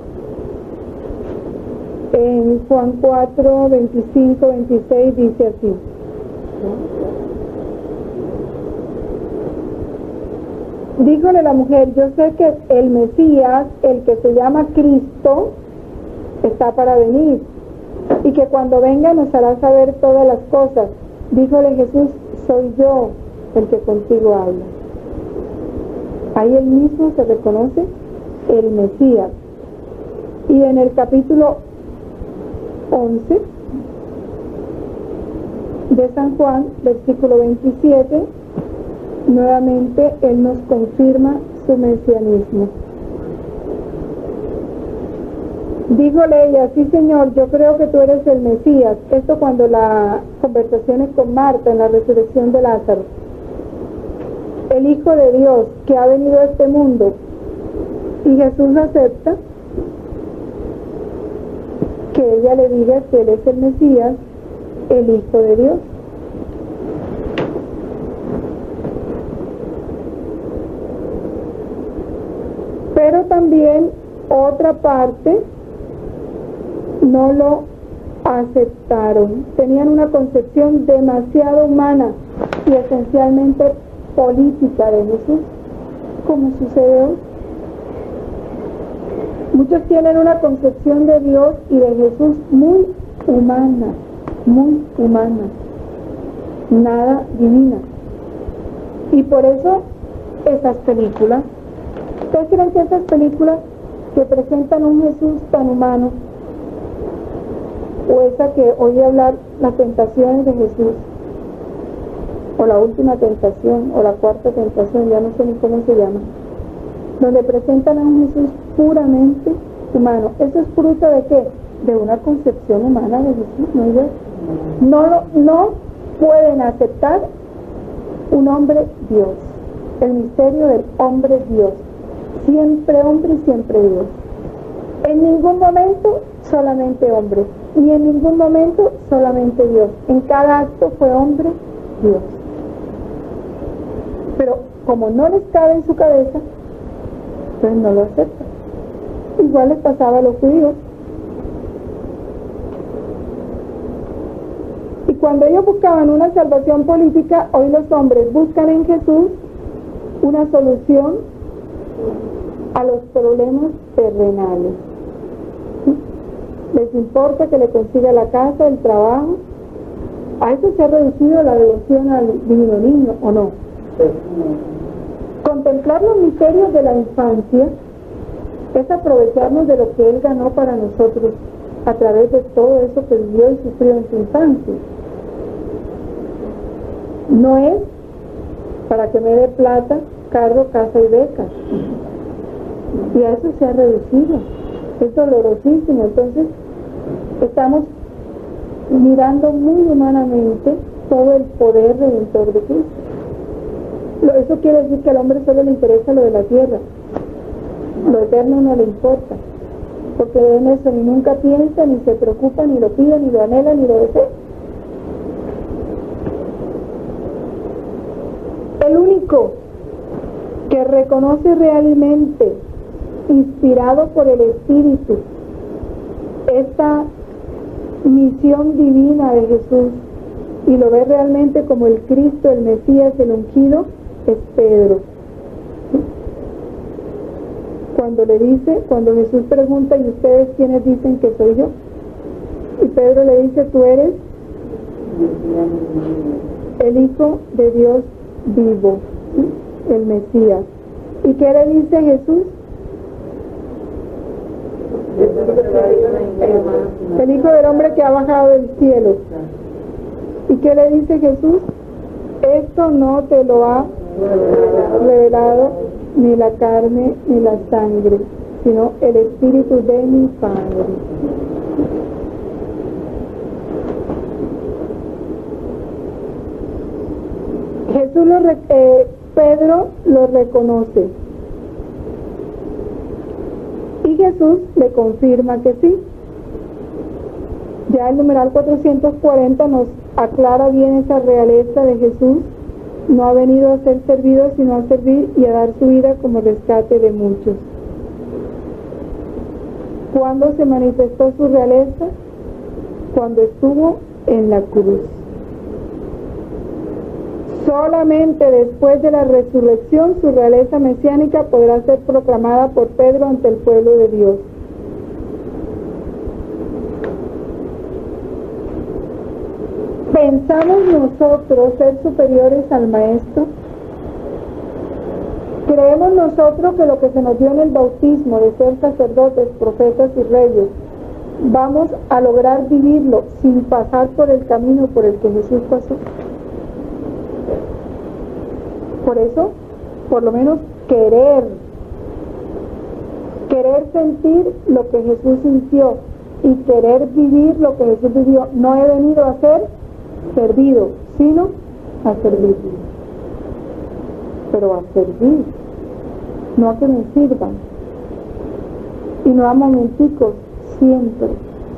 En Juan cuatro, veinticinco, veintiséis dice así: díjole la mujer, yo sé que el Mesías, el que se llama Cristo, está para venir, y que cuando venga nos hará saber todas las cosas. Díjole Jesús, soy yo el que contigo habla. Ahí él mismo se reconoce el Mesías. Y en el capítulo once de San Juan, versículo veintisiete, nuevamente él nos confirma su mesianismo. Díjole ella, sí Señor, yo creo que tú eres el Mesías. Esto cuando la conversación es con Marta en la resurrección de Lázaro. El Hijo de Dios que ha venido a este mundo. Y Jesús acepta que ella le diga que él es el Mesías, el Hijo de Dios. Pero también otra parte no lo aceptaron. Tenían una concepción demasiado humana y esencialmente política de Jesús, como sucede hoy. Muchos tienen una concepción de Dios y de Jesús muy humana, muy humana, nada divina. Y por eso esas películas, ¿ustedes creen que esas películas que presentan un Jesús tan humano, o esa que oye hablar, las tentaciones de Jesús, o la última tentación, o la cuarta tentación, ya no sé ni cómo se llama, donde presentan a un Jesús puramente humano? ¿Eso es fruto de qué? De una concepción humana de Jesús, ¿no? Ellos no, no pueden aceptar un hombre Dios, el misterio del hombre Dios, siempre hombre y siempre Dios. En ningún momento solamente hombre, ni en ningún momento solamente Dios. En cada acto fue hombre Dios. Pero como no les cabe en su cabeza, pues no lo aceptan. Igual les pasaba a los judíos. Y cuando ellos buscaban una salvación política, hoy los hombres buscan en Jesús una solución a los problemas terrenales. Les importa que le consiga la casa, el trabajo. A eso se ha reducido la devoción al divino niño, ¿o no? Contemplar los misterios de la infancia es aprovecharnos de lo que Él ganó para nosotros a través de todo eso que vivió y sufrió en su infancia. No es para que me dé plata, carro, casa y becas. Y a eso se ha reducido. Es dolorosísimo. Entonces estamos mirando muy humanamente todo el poder redentor de Cristo. Eso quiere decir que al hombre solo le interesa lo de la tierra, lo eterno no le importa, porque en eso ni nunca piensa, ni se preocupa, ni lo pide, ni lo anhela, ni lo desea. El único que reconoce realmente, inspirado por el Espíritu, esta misión divina de Jesús y lo ve realmente como el Cristo, el Mesías, el ungido, es Pedro. Cuando le dice, cuando Jesús pregunta, ¿y ustedes quiénes dicen que soy yo? Y Pedro le dice, tú eres el Hijo de Dios vivo, ¿sí? El Mesías. ¿Y qué le dice Jesús? El Hijo del Hombre que ha bajado del cielo. ¿Y qué le dice Jesús? Esto no te lo ha revelado ni la carne ni la sangre, sino el Espíritu de mi Padre. Jesús lo re, eh, Pedro lo reconoce y Jesús le confirma que sí. Ya el numeral cuatrocientos cuarenta nos aclara bien esa realeza de Jesús. No ha venido a ser servido, sino a servir y a dar su vida como rescate de muchos. ¿Cuándo se manifestó su realeza? Cuando estuvo en la cruz. Solamente después de la resurrección su realeza mesiánica podrá ser proclamada por Pedro ante el pueblo de Dios. ¿Pensamos nosotros ser superiores al Maestro? ¿Creemos nosotros que lo que se nos dio en el bautismo de ser sacerdotes, profetas y reyes, vamos a lograr vivirlo sin pasar por el camino por el que Jesús pasó? Por eso, por lo menos querer, querer sentir lo que Jesús sintió y querer vivir lo que Jesús vivió. No he venido a ser servido, sino a servir. Pero a servir, no a que me sirvan. Y no a momenticos, siempre.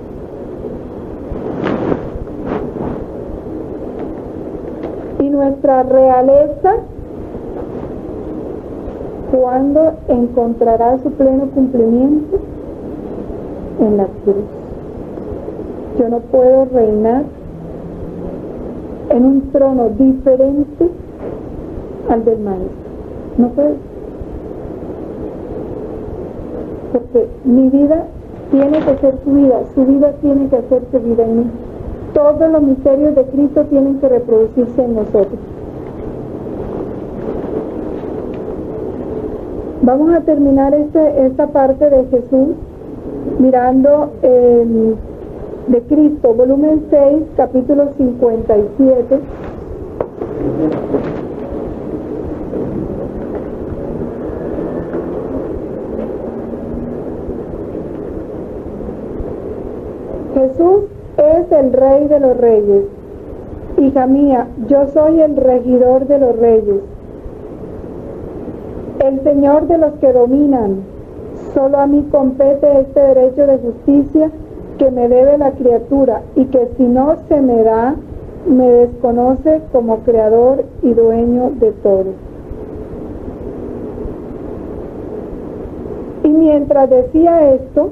Y nuestra realeza, ¿cuándo encontrará su pleno cumplimiento? En la cruz. Yo no puedo reinar en un trono diferente al del Maestro. No puedo. Porque mi vida tiene que ser su vida, su vida tiene que hacerse vida en mí. Todos los misterios de Cristo tienen que reproducirse en nosotros. Vamos a terminar este, esta parte de Jesús mirando el de Cristo, volumen seis, capítulo cincuenta y siete. Jesús es el Rey de los Reyes. Hija mía, yo soy el regidor de los reyes, el Señor de los que dominan. Solo a mí compete este derecho de justicia que me debe la criatura, y que si no se me da, me desconoce como creador y dueño de todo. Y mientras decía esto,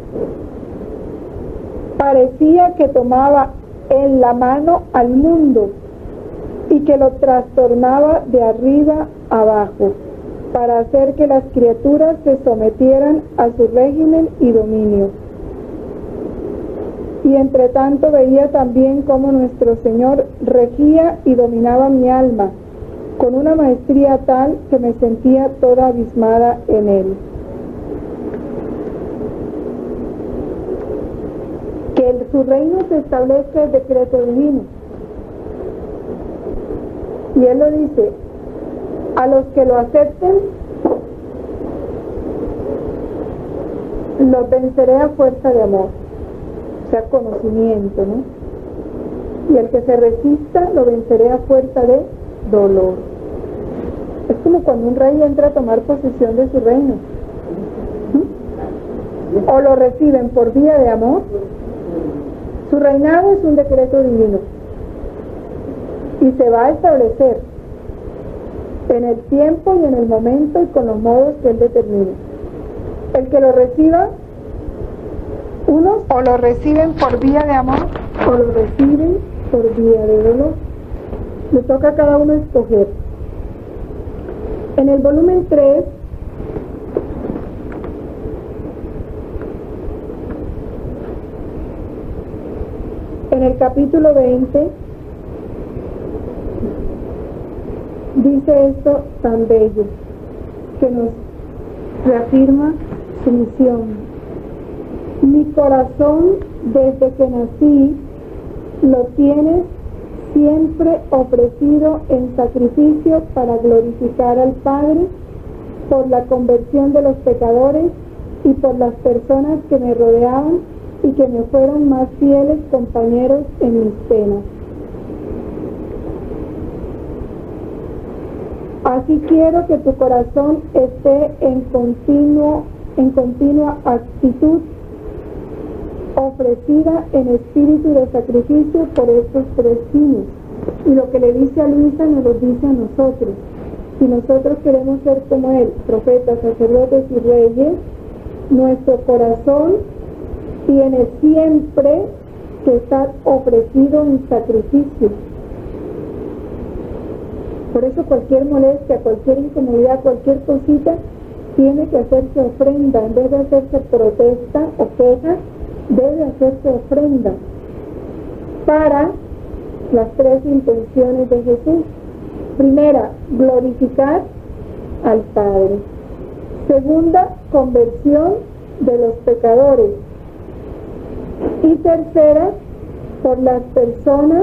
parecía que tomaba en la mano al mundo y que lo trastornaba de arriba abajo, para hacer que las criaturas se sometieran a su régimen y dominio. Y entre tanto veía también cómo nuestro Señor regía y dominaba mi alma con una maestría tal que me sentía toda abismada en Él. Que el, su reino se establezca el decreto divino. Y Él lo dice: a los que lo acepten, los venceré a fuerza de amor. O sea, conocimiento, ¿no? Y el que se resista, lo venceré a fuerza de dolor. Es como cuando un rey entra a tomar posesión de su reino. ¿Mm? O lo reciben por vía de amor. Su reinado es un decreto divino y se va a establecer en el tiempo y en el momento y con los modos que Él determine. El que lo reciba, unos o lo reciben por vía de amor o lo reciben por vía de dolor. Le toca a cada uno escoger. En el volumen tres, en el capítulo veinte, dice esto tan bello, que nos reafirma su misión. Mi corazón, desde que nací, lo tienes siempre ofrecido en sacrificio para glorificar al Padre por la conversión de los pecadores y por las personas que me rodeaban y que me fueron más fieles compañeros en mis penas. Así quiero que tu corazón esté en continuo, en continua actitud, ofrecida en espíritu de sacrificio por estos tres fines. Y lo que le dice a Luisa nos lo dice a nosotros. Si nosotros queremos ser como él, profetas, sacerdotes y reyes, nuestro corazón tiene siempre que estar ofrecido en sacrificio. Por eso cualquier molestia, cualquier incomodidad, cualquier cosita, tiene que hacerse ofrenda. En vez de hacerse protesta o queja, debe hacerse ofrenda para las tres intenciones de Jesús. Primera, glorificar al Padre. Segunda, conversión de los pecadores. Y tercera, por las personas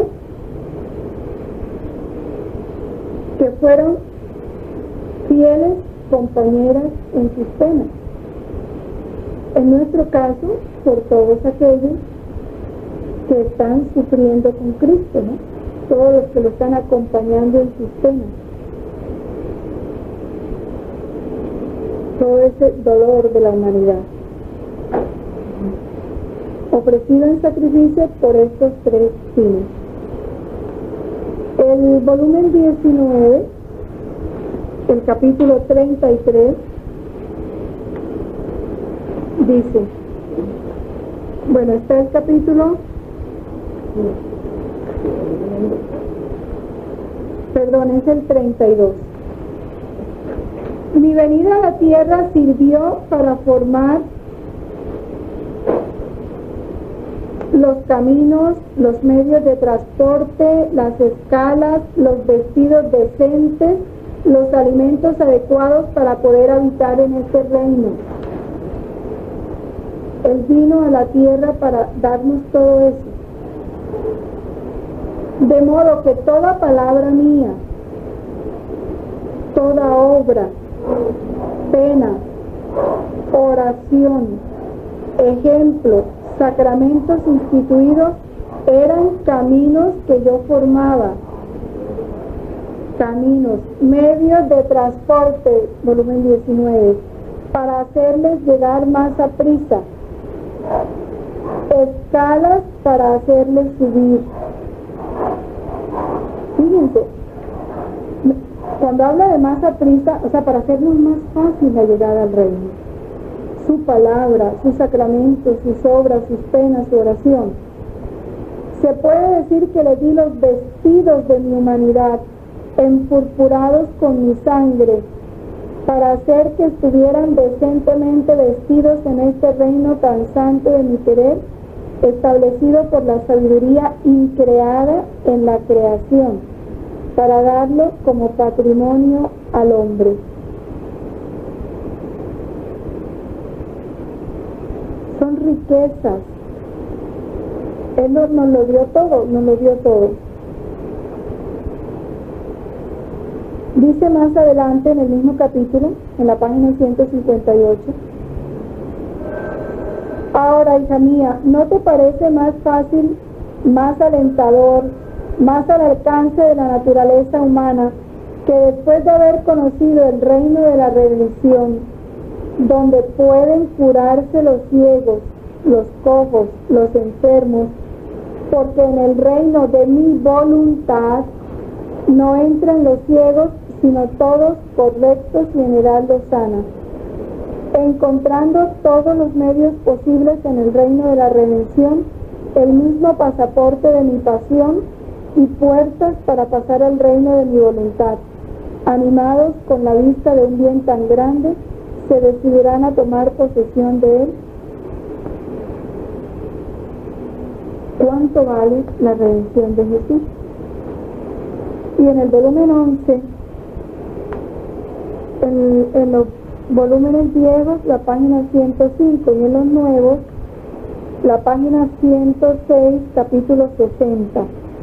que fueron fieles compañeras en sus penas. En nuestro caso, por todos aquellos que están sufriendo con Cristo, ¿no? Todos los que lo están acompañando en sus penas. Todo ese dolor de la humanidad. Ofrecido en sacrificio por estos tres fines. El volumen diecinueve, el capítulo treinta y tres, dice, bueno, está el capítulo, perdón, es el treinta y dos. Mi venida a la tierra sirvió para formar los caminos, los medios de transporte, las escalas, los vestidos decentes, los alimentos adecuados para poder habitar en este reino. Él vino a la tierra para darnos todo eso. De modo que toda palabra mía, toda obra, pena, oración, ejemplo, sacramentos instituidos eran caminos que yo formaba, caminos, medios de transporte, volumen diecinueve, para hacerles llegar más a prisa, escalas para hacerles subir. Fíjense, cuando habla de más a prisa, o sea, para hacernos más fácil la llegada al reino. Su palabra, sus sacramentos, sus obras, sus penas, su oración. Se puede decir que le di los vestidos de mi humanidad, empurpurados con mi sangre, para hacer que estuvieran decentemente vestidos en este reino tan santo de mi querer, establecido por la sabiduría increada en la creación, para darlo como patrimonio al hombre. Son riquezas. Él nos, nos lo dio todo, nos lo dio todo. Dice más adelante en el mismo capítulo, en la página ciento cincuenta y ocho, ahora, hija mía, ¿no te parece más fácil, más alentador, más al alcance de la naturaleza humana, que después de haber conocido el reino de la redención, donde pueden curarse los ciegos, los cojos, los enfermos, porque en el reino de mi voluntad no entran los ciegos, sino todos correctos y en edad lozana, encontrando todos los medios posibles en el reino de la redención, el mismo pasaporte de mi pasión, y puertas para pasar al reino de mi voluntad. Animados con la vista de un bien tan grande, se decidirán a tomar posesión de él. ¿Cuánto vale la redención de Jesús? Y en el volumen once, en, en los volúmenes viejos, la página ciento cinco, y en los nuevos, la página ciento seis, capítulo sesenta.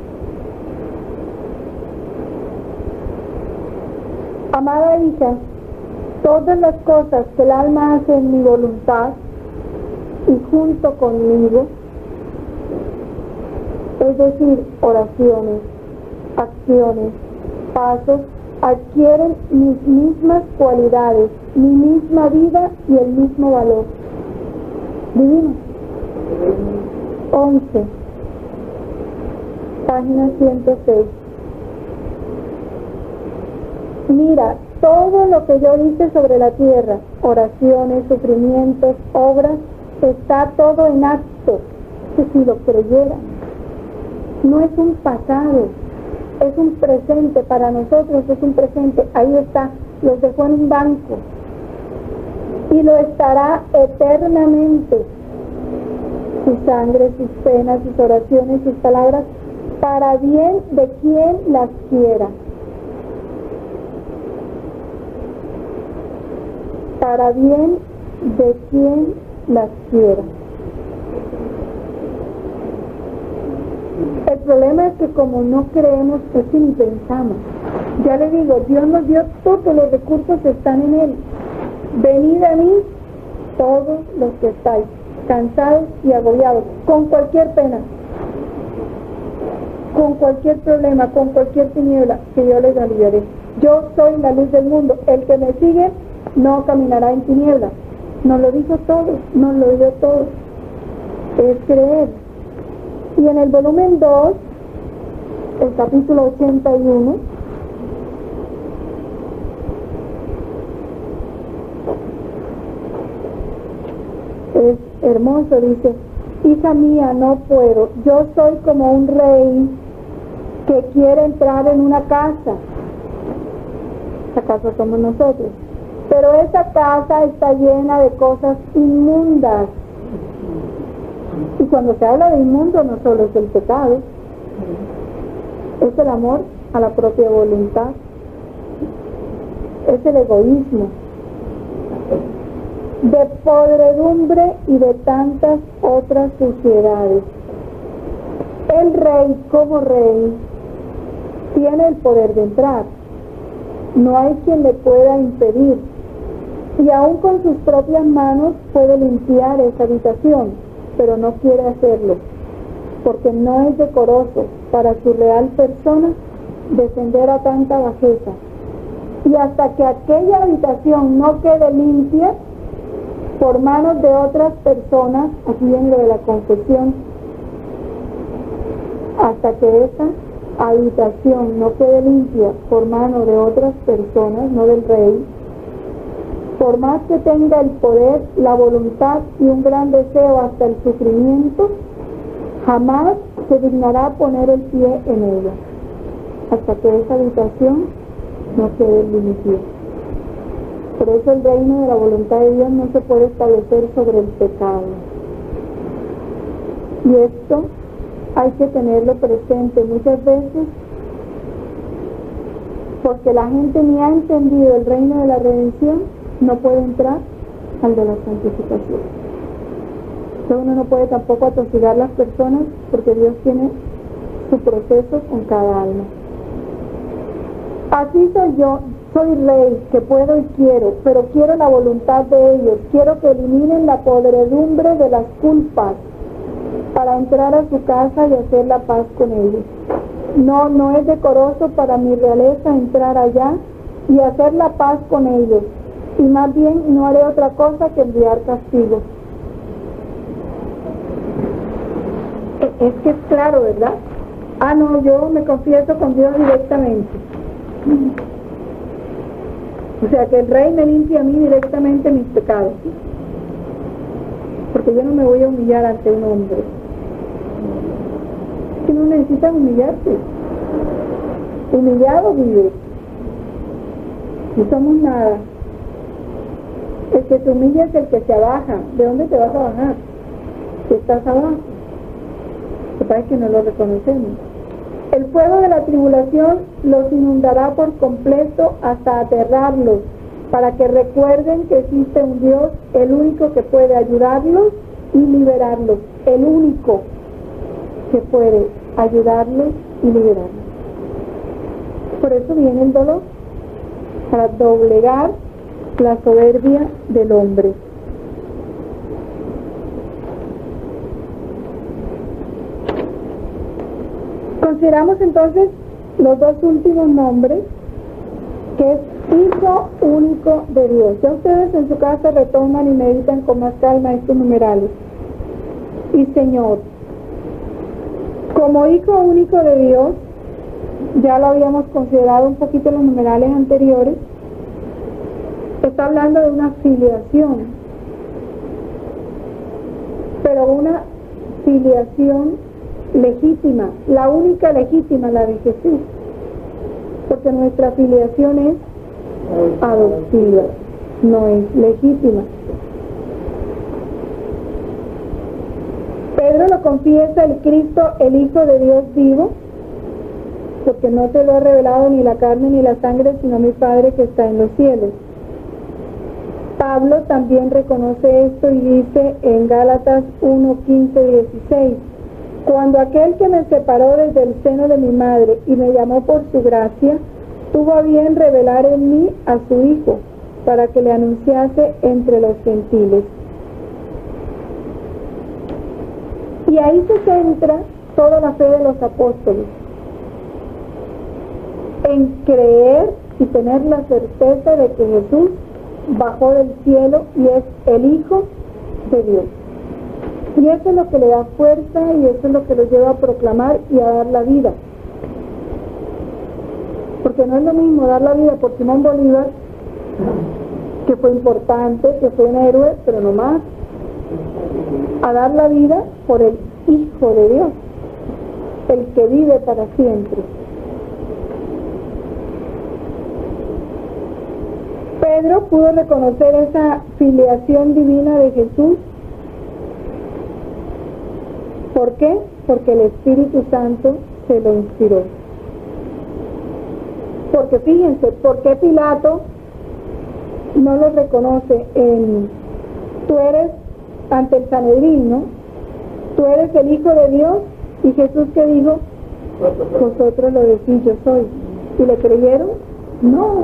Amada hija, todas las cosas que el alma hace en mi voluntad y junto conmigo, es decir, oraciones, acciones, pasos, adquieren mis mismas cualidades, mi misma vida y el mismo valor. Divino. once, página ciento seis. Mira, todo lo que yo hice sobre la tierra, oraciones, sufrimientos, obras, está todo en acto, que si lo creyera. No es un pasado, es un presente, para nosotros es un presente, ahí está, los dejó en un banco, y lo estará eternamente. Su sangre, sus penas, sus oraciones, sus palabras, para bien de quien las quiera. Para bien de quien las quiera. El problema es que como no creemos, es que ni pensamos. Ya le digo, Dios nos dio todos los recursos, están en Él. Venid a mí todos los que estáis cansados y agobiados, con cualquier pena, con cualquier problema, con cualquier tiniebla, que yo les aliviaré. Yo soy la luz del mundo, el que me sigue no caminará en tinieblas. Nos lo dijo todo, nos lo dio todo. Es creer. Y en el volumen dos, el capítulo ochenta y uno, es hermoso, dice: hija mía, no puedo, yo soy como un rey que quiere entrar en una casa. Esa casa somos nosotros, pero esa casa está llena de cosas inmundas. Y cuando se habla de inmundo, no solo es el pecado, es el amor a la propia voluntad, es el egoísmo, de podredumbre y de tantas otras suciedades. El rey, como rey, tiene el poder de entrar. No hay quien le pueda impedir. Y aún con sus propias manos puede limpiar esa habitación, pero no quiere hacerlo, porque no es decoroso para su real persona descender a tanta bajeza. Y hasta que aquella habitación no quede limpia por manos de otras personas, aquí viene lo de la confesión, hasta que esa habitación no quede limpia por manos de otras personas, no del rey, por más que tenga el poder, la voluntad y un gran deseo hasta el sufrimiento, jamás se dignará a poner el pie en ella, hasta que esa habitación no quede limpia. Por eso el reino de la voluntad de Dios no se puede establecer sobre el pecado. Y esto hay que tenerlo presente muchas veces, porque la gente ni ha entendido el reino de la redención, no puede entrar al de la santificación. Entonces uno no puede tampoco atosigar las personas, porque Dios tiene su proceso con cada alma. Así soy yo, soy rey, que puedo y quiero, pero quiero la voluntad de ellos, quiero que eliminen la podredumbre de las culpas para entrar a su casa y hacer la paz con ellos. No, no es decoroso para mi realeza entrar allá y hacer la paz con ellos, y más bien no haré otra cosa que enviar castigos. Es que es claro, ¿verdad? Ah, no, yo me confieso con Dios directamente. O sea, que el rey me limpia a mí directamente mis pecados, porque yo no me voy a humillar ante un hombre. Es que no necesitas humillarte. Humillado vive. No somos nada. El que se humilla es el que se abaja. ¿De dónde te vas a bajar? Si estás abajo. Lo que pasa es que no lo reconocemos. El fuego de la tribulación los inundará por completo hasta aterrarlos, para que recuerden que existe un Dios, el único que puede ayudarlos y liberarlos, el único que puede ayudarlos y liberarlos. Por eso viene el dolor, para doblegar la soberbia del hombre. Consideramos entonces los dos últimos nombres, que es Hijo único de Dios. Ya ustedes en su casa retoman y meditan con más calma estos numerales. Y Señor, como Hijo único de Dios, ya lo habíamos considerado un poquito en los numerales anteriores, está hablando de una filiación, pero una filiación legítima, la única legítima, la de Jesús, porque nuestra filiación es adoptiva, no es legítima. Pedro lo confiesa: el Cristo, el Hijo de Dios vivo, porque no te lo ha revelado ni la carne ni la sangre, sino mi Padre que está en los cielos. Pablo también reconoce esto y dice en Gálatas uno, quince, dieciséis: cuando aquel que me separó desde el seno de mi madre y me llamó por su gracia, tuvo a bien revelar en mí a su Hijo, para que le anunciase entre los gentiles. Y ahí se centra toda la fe de los apóstoles, en creer y tener la certeza de que Jesús bajó del cielo y es el Hijo de Dios. Y eso es lo que le da fuerza y eso es lo que lo lleva a proclamar y a dar la vida. Porque no es lo mismo dar la vida por Simón Bolívar, que fue importante, que fue un héroe, pero no más, a dar la vida por el Hijo de Dios, el que vive para siempre. Pedro pudo reconocer esa filiación divina de Jesús. ¿Por qué? Porque el Espíritu Santo se lo inspiró. Porque fíjense, ¿por qué Pilato no lo reconoce en tú eres ante el Sanedrín, ¿no? Tú eres el Hijo de Dios, y Jesús que dijo, vosotros lo decís, yo soy. ¿Y le creyeron? No.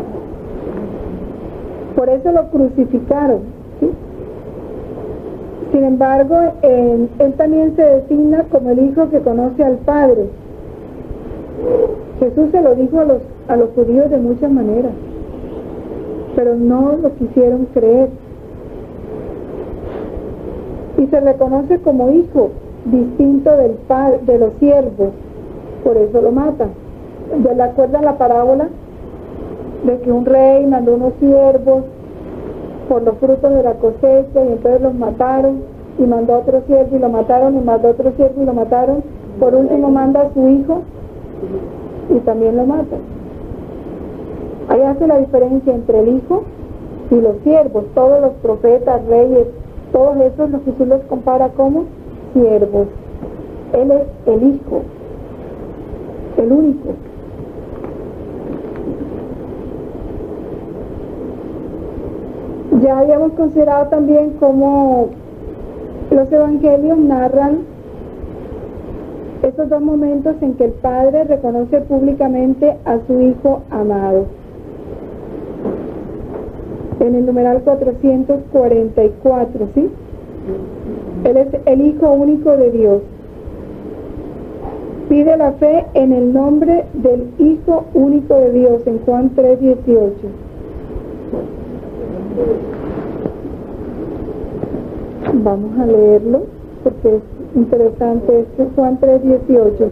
Por eso lo crucificaron, ¿sí? Sin embargo, él, él también se designa como el Hijo que conoce al Padre. Jesús se lo dijo a los, a los judíos de muchas maneras, pero no lo quisieron creer. Y se reconoce como hijo, distinto del padre, de los siervos, por eso lo matan. ¿Ya le acuerdan la parábola de que un rey mandó unos siervos por los frutos de la cosecha y entonces los mataron, y mandó a otro siervo y lo mataron, y mandó a otro siervo y lo mataron, por último manda a su hijo y también lo matan? Ahí hace la diferencia entre el hijo y los siervos. Todos los profetas, reyes, todos esos los Jesús los compara como siervos. Él es el Hijo, el único. Ya habíamos considerado también cómo los evangelios narran esos dos momentos en que el Padre reconoce públicamente a su Hijo amado. En el numeral cuatrocientos cuarenta y cuatro, ¿sí? Él es el Hijo único de Dios. Pide la fe en el nombre del Hijo único de Dios en Juan tres dieciocho. Vamos a leerlo porque es interesante este Juan tres dieciocho.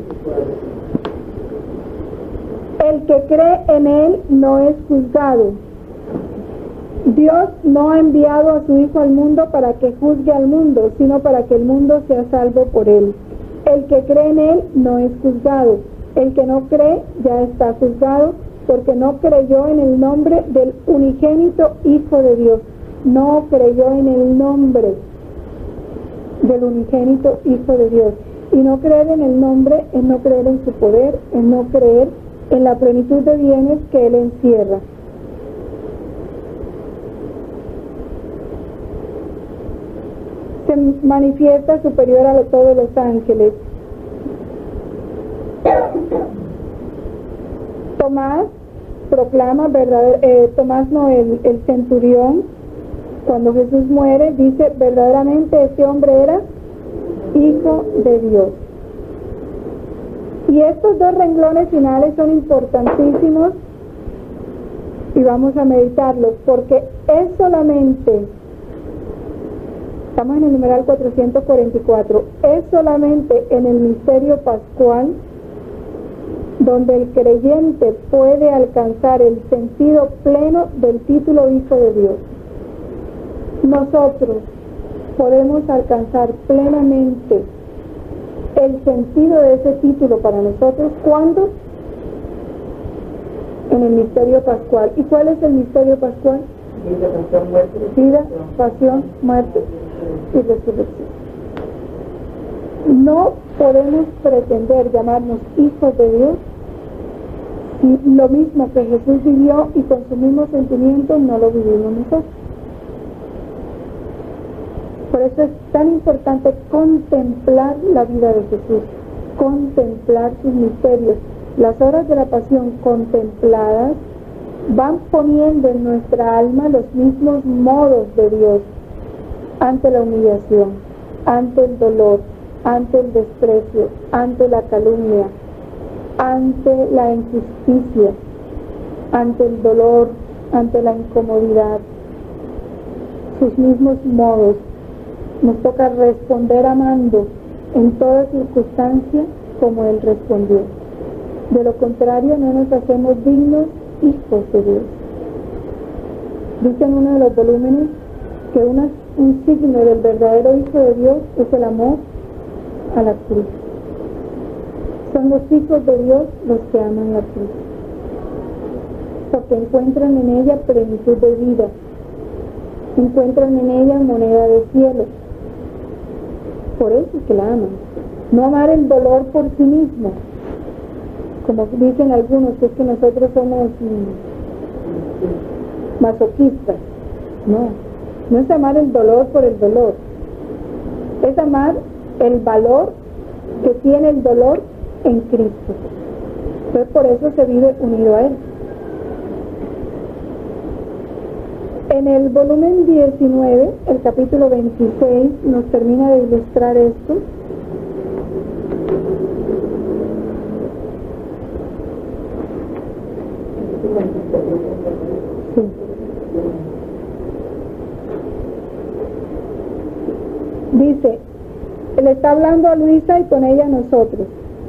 El que cree en él no es juzgado. Dios no ha enviado a su Hijo al mundo para que juzgue al mundo, sino para que el mundo sea salvo por él. El que cree en él no es juzgado. El que no cree ya está juzgado, porque no creyó en el nombre del unigénito Hijo de Dios. No creyó en el nombre del unigénito Hijo de Dios. Y no creer en el nombre es no creer en su poder, es no creer en la plenitud de bienes que Él encierra. Se manifiesta superior a todos los ángeles. Tomás proclama verdadero, eh, Tomás no, el, el centurión, cuando Jesús muere, dice verdaderamente este hombre era Hijo de Dios. Y estos dos renglones finales son importantísimos y vamos a meditarlos, porque es solamente, estamos en el numeral cuatrocientos cuarenta y cuatro, es solamente en el misterio pascual donde el creyente puede alcanzar el sentido pleno del título Hijo de Dios. Nosotros podemos alcanzar plenamente el sentido de ese título para nosotros, ¿cuándo? En el misterio pascual. ¿Y cuál es el misterio pascual? Vida, pasión, muerte, Vida, pasión, muerte y resurrección. No podemos pretender llamarnos hijos de Dios si lo mismo que Jesús vivió y con sus mismos sentimientos no lo vivimos nosotros. Por eso es tan importante contemplar la vida de Jesús, contemplar sus misterios. Las horas de la pasión contempladas van poniendo en nuestra alma los mismos modos de Dios ante la humillación, ante el dolor, ante el desprecio, ante la calumnia, ante la injusticia, ante el dolor, ante la incomodidad, sus mismos modos. Nos toca responder amando en toda circunstancia como Él respondió. De lo contrario, no nos hacemos dignos hijos de Dios. Dice en uno de los volúmenes que una, un signo del verdadero Hijo de Dios es el amor a la cruz. Son los hijos de Dios los que aman la cruz, porque encuentran en ella plenitud de vida, encuentran en ella moneda de cielo. Por eso es que la aman. No amar el dolor por sí mismo, como dicen algunos, que es que nosotros somos mmm, masoquistas. No, no es amar el dolor por el dolor, es amar el valor que tiene el dolor en Cristo. Entonces por eso se vive unido a Él. En el volumen diecinueve, el capítulo veintiséis, nos termina de ilustrar esto. Sí. Dice, le está hablando a Luisa y con ella a nosotros.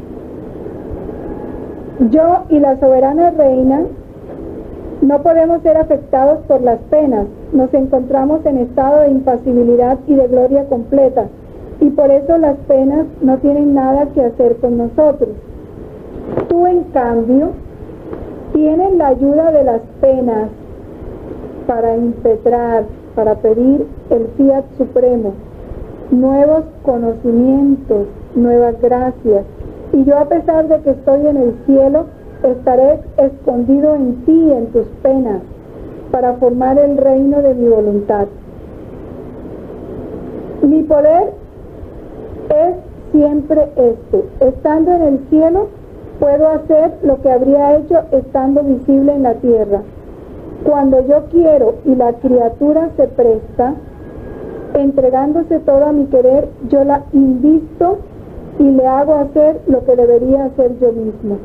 Yo y la soberana reina no podemos ser afectados por las penas, nos encontramos en estado de impasibilidad y de gloria completa, y por eso las penas no tienen nada que hacer con nosotros. Tú, en cambio, tienes la ayuda de las penas para impetrar, para pedir el fiat supremo, nuevos conocimientos, nuevas gracias, y yo, a pesar de que estoy en el cielo, estaré escondido en ti, en tus penas, para formar el reino de mi voluntad. Mi poder es siempre este. Estando en el cielo, puedo hacer lo que habría hecho estando visible en la tierra. Cuando yo quiero y la criatura se presta, entregándose todo a mi querer, yo la invisto y le hago hacer lo que debería hacer yo mismo.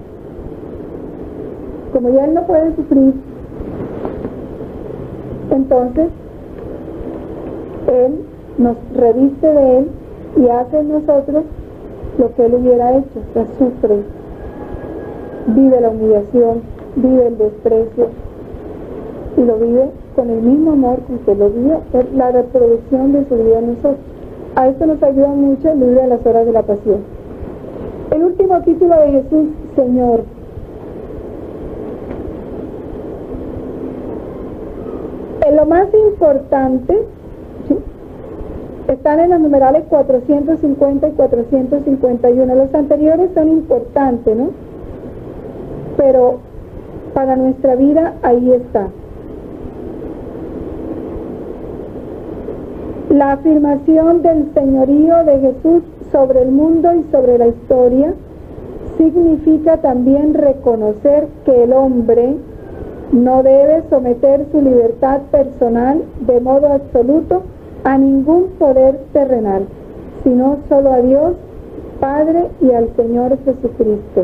Como ya Él no puede sufrir, entonces Él nos reviste de Él y hace en nosotros lo que Él hubiera hecho. O sea, sufre, vive la humillación, vive el desprecio y lo vive con el mismo amor con que lo vive, es la reproducción de su vida en nosotros. A esto nos ayuda mucho el libro de las horas de la pasión. El último título de Jesús, Señor. En lo más importante, ¿sí?, están en los numerales cuatrocientos cincuenta y cuatrocientos cincuenta y uno. Los anteriores son importantes, ¿no? Pero para nuestra vida ahí está. La afirmación del señorío de Jesús sobre el mundo y sobre la historia significa también reconocer que el hombre no debe someter su libertad personal de modo absoluto a ningún poder terrenal, sino solo a Dios Padre y al Señor Jesucristo.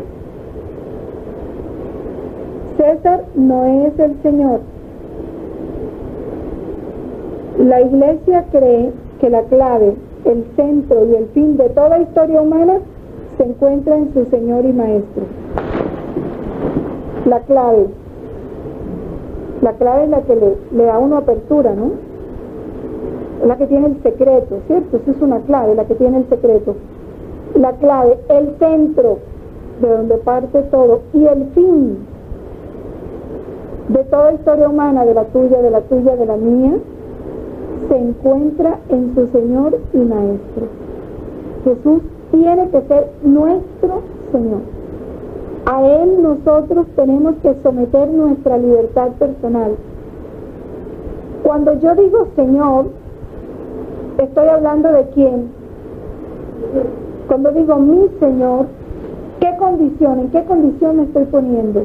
César no es el Señor. La Iglesia cree que la clave, el centro y el fin de toda historia humana se encuentra en su Señor y Maestro. La clave, la clave es la que le, le da a uno apertura, ¿no? Es la que tiene el secreto, ¿cierto? Eso es una clave, la que tiene el secreto. La clave, el centro de donde parte todo y el fin de toda historia humana, de la tuya, de la tuya, de la mía, se encuentra en su Señor y Maestro. Jesús tiene que ser nuestro Señor. A Él nosotros tenemos que someter nuestra libertad personal. Cuando yo digo Señor, estoy hablando de quién. Cuando digo mi Señor, ¿qué condición? ¿En qué condición me estoy poniendo?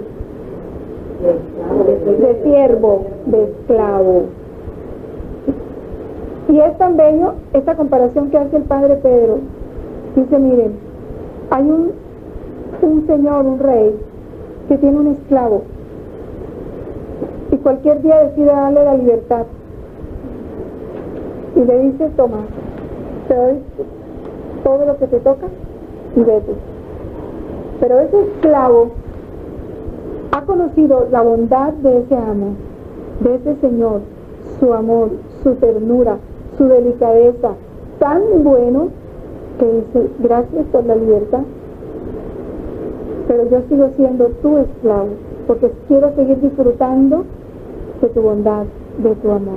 De siervo, de esclavo. Y es tan bello esta comparación que hace el Padre Pedro. Dice, miren, hay un, un señor, un rey, que tiene un esclavo. Y cualquier día decide darle la libertad. Y le dice, toma, te doy todo lo que te toca y vete. Pero ese esclavo ha conocido la bondad de ese amo, de ese Señor, su amor, su ternura, su delicadeza, tan bueno que dice, gracias por la libertad, pero yo sigo siendo tu esclavo, porque quiero seguir disfrutando de tu bondad, de tu amor.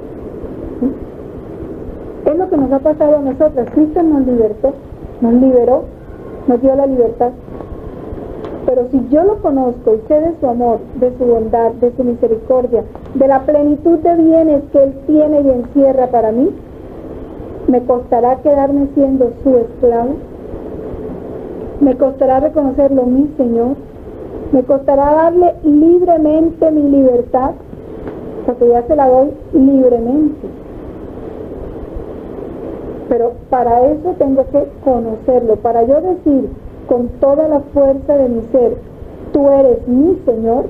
¿Sí? Es lo que nos ha pasado a nosotras. Cristo nos libertó, nos liberó, nos dio la libertad. Pero si yo lo conozco y sé de su amor, de su bondad, de su misericordia, de la plenitud de bienes que Él tiene y encierra para mí, ¿me costará quedarme siendo su esclavo? ¿Me costará reconocerlo mi Señor? ¿Me costará darle libremente mi libertad? Porque ya se la doy libremente. Pero para eso tengo que conocerlo. Para yo decir con toda la fuerza de mi ser, tú eres mi Señor,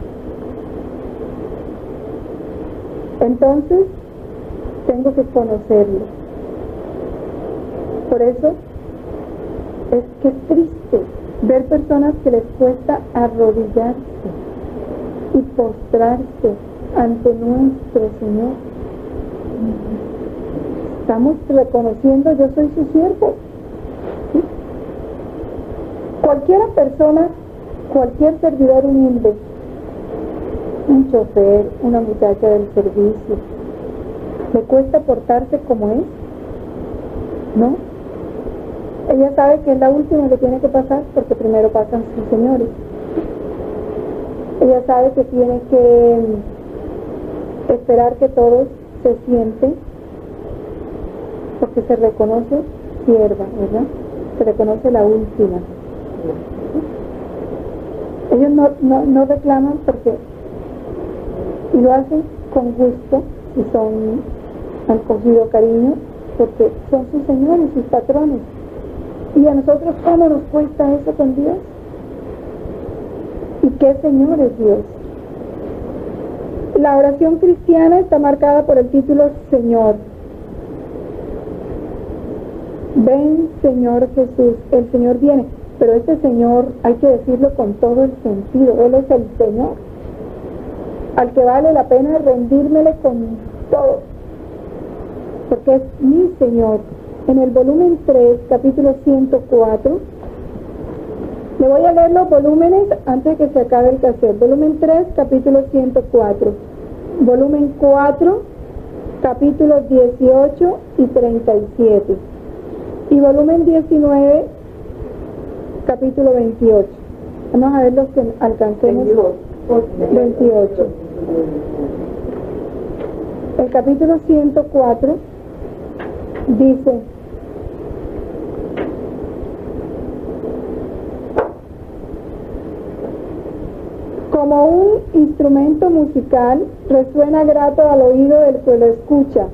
entonces tengo que conocerlo. Por eso es que es triste ver personas que les cuesta arrodillarse y postrarse ante nuestro Señor. Estamos reconociendo, yo soy su siervo. ¿Sí? Cualquier persona, cualquier servidor humilde, un chofer, una muchacha del servicio, ¿le cuesta portarse como es? ¿No? Ella sabe que es la última que tiene que pasar, porque primero pasan sus señores. Ella sabe que tiene que esperar que todos se sienten, porque se reconoce sierva, ¿verdad? Se reconoce la última. Ellos no, no, no reclaman porque, y lo hacen con gusto, y son, han cogido cariño, porque son sus señores, sus patrones. ¿Y a nosotros cómo nos cuesta eso con Dios? ¿Y qué Señor es Dios? La oración cristiana está marcada por el título Señor. Ven, Señor Jesús. El Señor viene, pero este Señor hay que decirlo con todo el sentido. Él es el Señor, al que vale la pena rendírmele con todo, porque es mi Señor. En el volumen tres, capítulo ciento cuatro, Le voy a leer los volúmenes antes de que se acabe el cassette. Volumen tres, capítulo ciento cuatro. Volumen cuatro, capítulos dieciocho y treinta y siete. Y volumen diecinueve, capítulo veintiocho. Vamos a ver los que alcancemos. veintiocho. El capítulo ciento cuatro dice: como un instrumento musical resuena grato al oído del que lo escucha,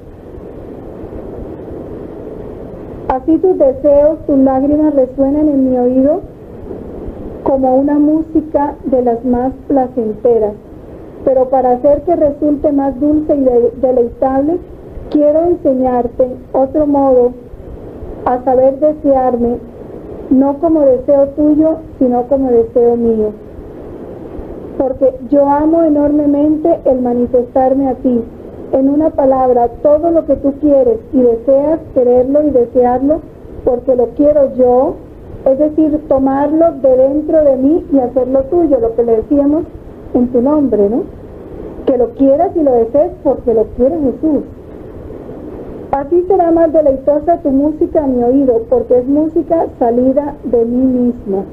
así tus deseos, tus lágrimas resuenan en mi oído como una música de las más placenteras. Pero para hacer que resulte más dulce y de deleitable, quiero enseñarte otro modo a saber desearme, no como deseo tuyo, sino como deseo mío. Porque yo amo enormemente el manifestarme a ti. En una palabra, todo lo que tú quieres y deseas, quererlo y desearlo, porque lo quiero yo, es decir, tomarlo de dentro de mí y hacerlo tuyo, lo que le decíamos en tu nombre, ¿no? Que lo quieras y lo desees porque lo quiere Jesús. Así será más deleitosa tu música a mi oído, porque es música salida de mí mismo.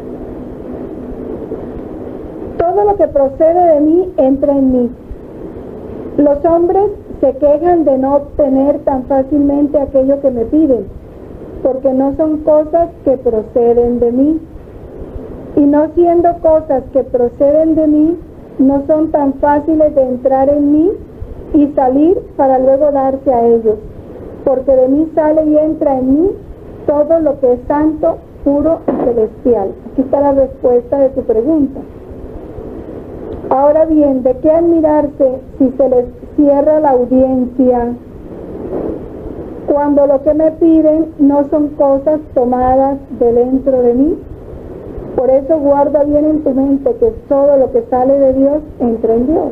Todo lo que procede de mí entra en mí. Los hombres se quejan de no obtener tan fácilmente aquello que me piden, porque no son cosas que proceden de mí. Y no siendo cosas que proceden de mí, no son tan fáciles de entrar en mí y salir para luego darse a ellos, porque de mí sale y entra en mí todo lo que es santo, puro y celestial. Aquí está la respuesta de tu pregunta. Ahora bien, ¿de qué admirarse si se les cierra la audiencia cuando lo que me piden no son cosas tomadas de dentro de mí? Por eso guarda bien en tu mente que todo lo que sale de Dios entra en Dios.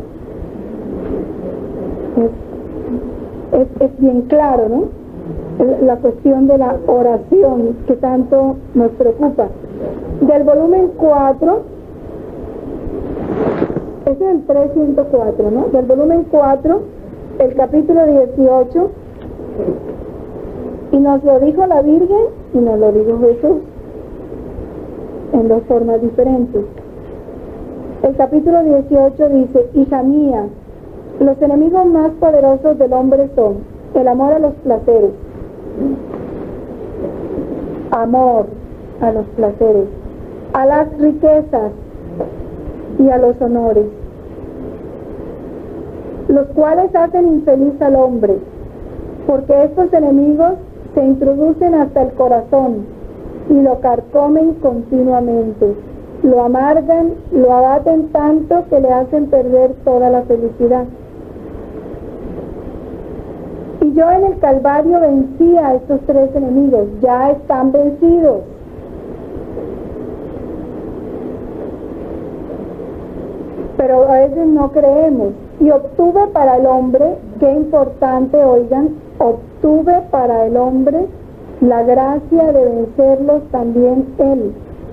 Es, es, es bien claro, ¿no? La cuestión de la oración que tanto nos preocupa. Del volumen cuatro, ese es el trescientos cuatro, ¿no? Del volumen cuatro, el capítulo dieciocho, y nos lo dijo la Virgen y nos lo dijo Jesús en dos formas diferentes. El capítulo dieciocho dice: hija mía, los enemigos más poderosos del hombre son el amor a los placeres, amor a los placeres, a las riquezas y a los honores, los cuales hacen infeliz al hombre, porque estos enemigos se introducen hasta el corazón y lo carcomen continuamente, lo amargan, lo abaten tanto que le hacen perder toda la felicidad. Y yo en el Calvario vencí a estos tres enemigos, ya están vencidos. Pero a veces no creemos. Y obtuve para el hombre, qué importante, oigan, obtuve para el hombre la gracia de vencerlos también él.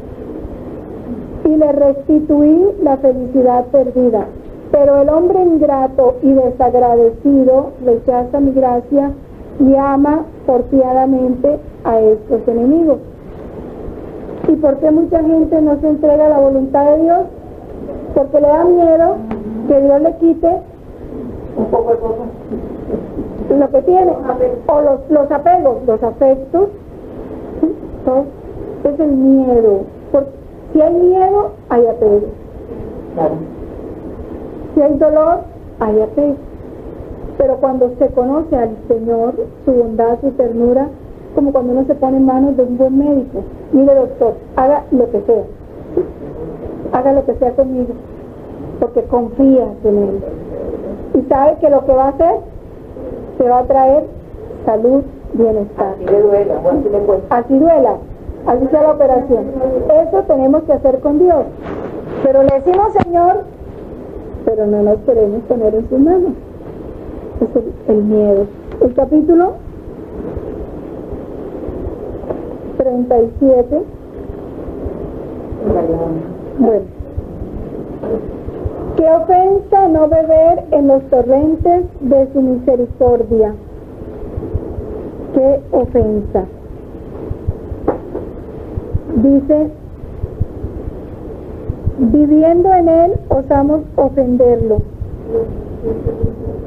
Y le restituí la felicidad perdida. Pero el hombre ingrato y desagradecido rechaza mi gracia y ama porfiadamente a estos enemigos. ¿Y por qué mucha gente no se entrega a la voluntad de Dios? Porque le da miedo que Dios le quite un poco de cosas, lo que tiene, o los, los apegos, los afectos. Entonces, es el miedo. Porque si hay miedo, hay apego. Claro. Si hay dolor, hay apego. Pero cuando se conoce al Señor, su bondad, su ternura, como cuando uno se pone en manos de un buen médico: mire, doctor, haga lo que sea, haga lo que sea conmigo, porque confía en él y sabe que lo que va a hacer te va a traer salud, bienestar. Así le duela, así le cuesta. Así duela, así sea la operación. Eso tenemos que hacer con Dios. Pero le decimos: Señor, pero no nos queremos poner en sus manos. Es el, el miedo. El capítulo treinta y siete Bueno. Qué ofensa no beber en los torrentes de su misericordia. Qué ofensa. Dice, viviendo en él osamos ofenderlo.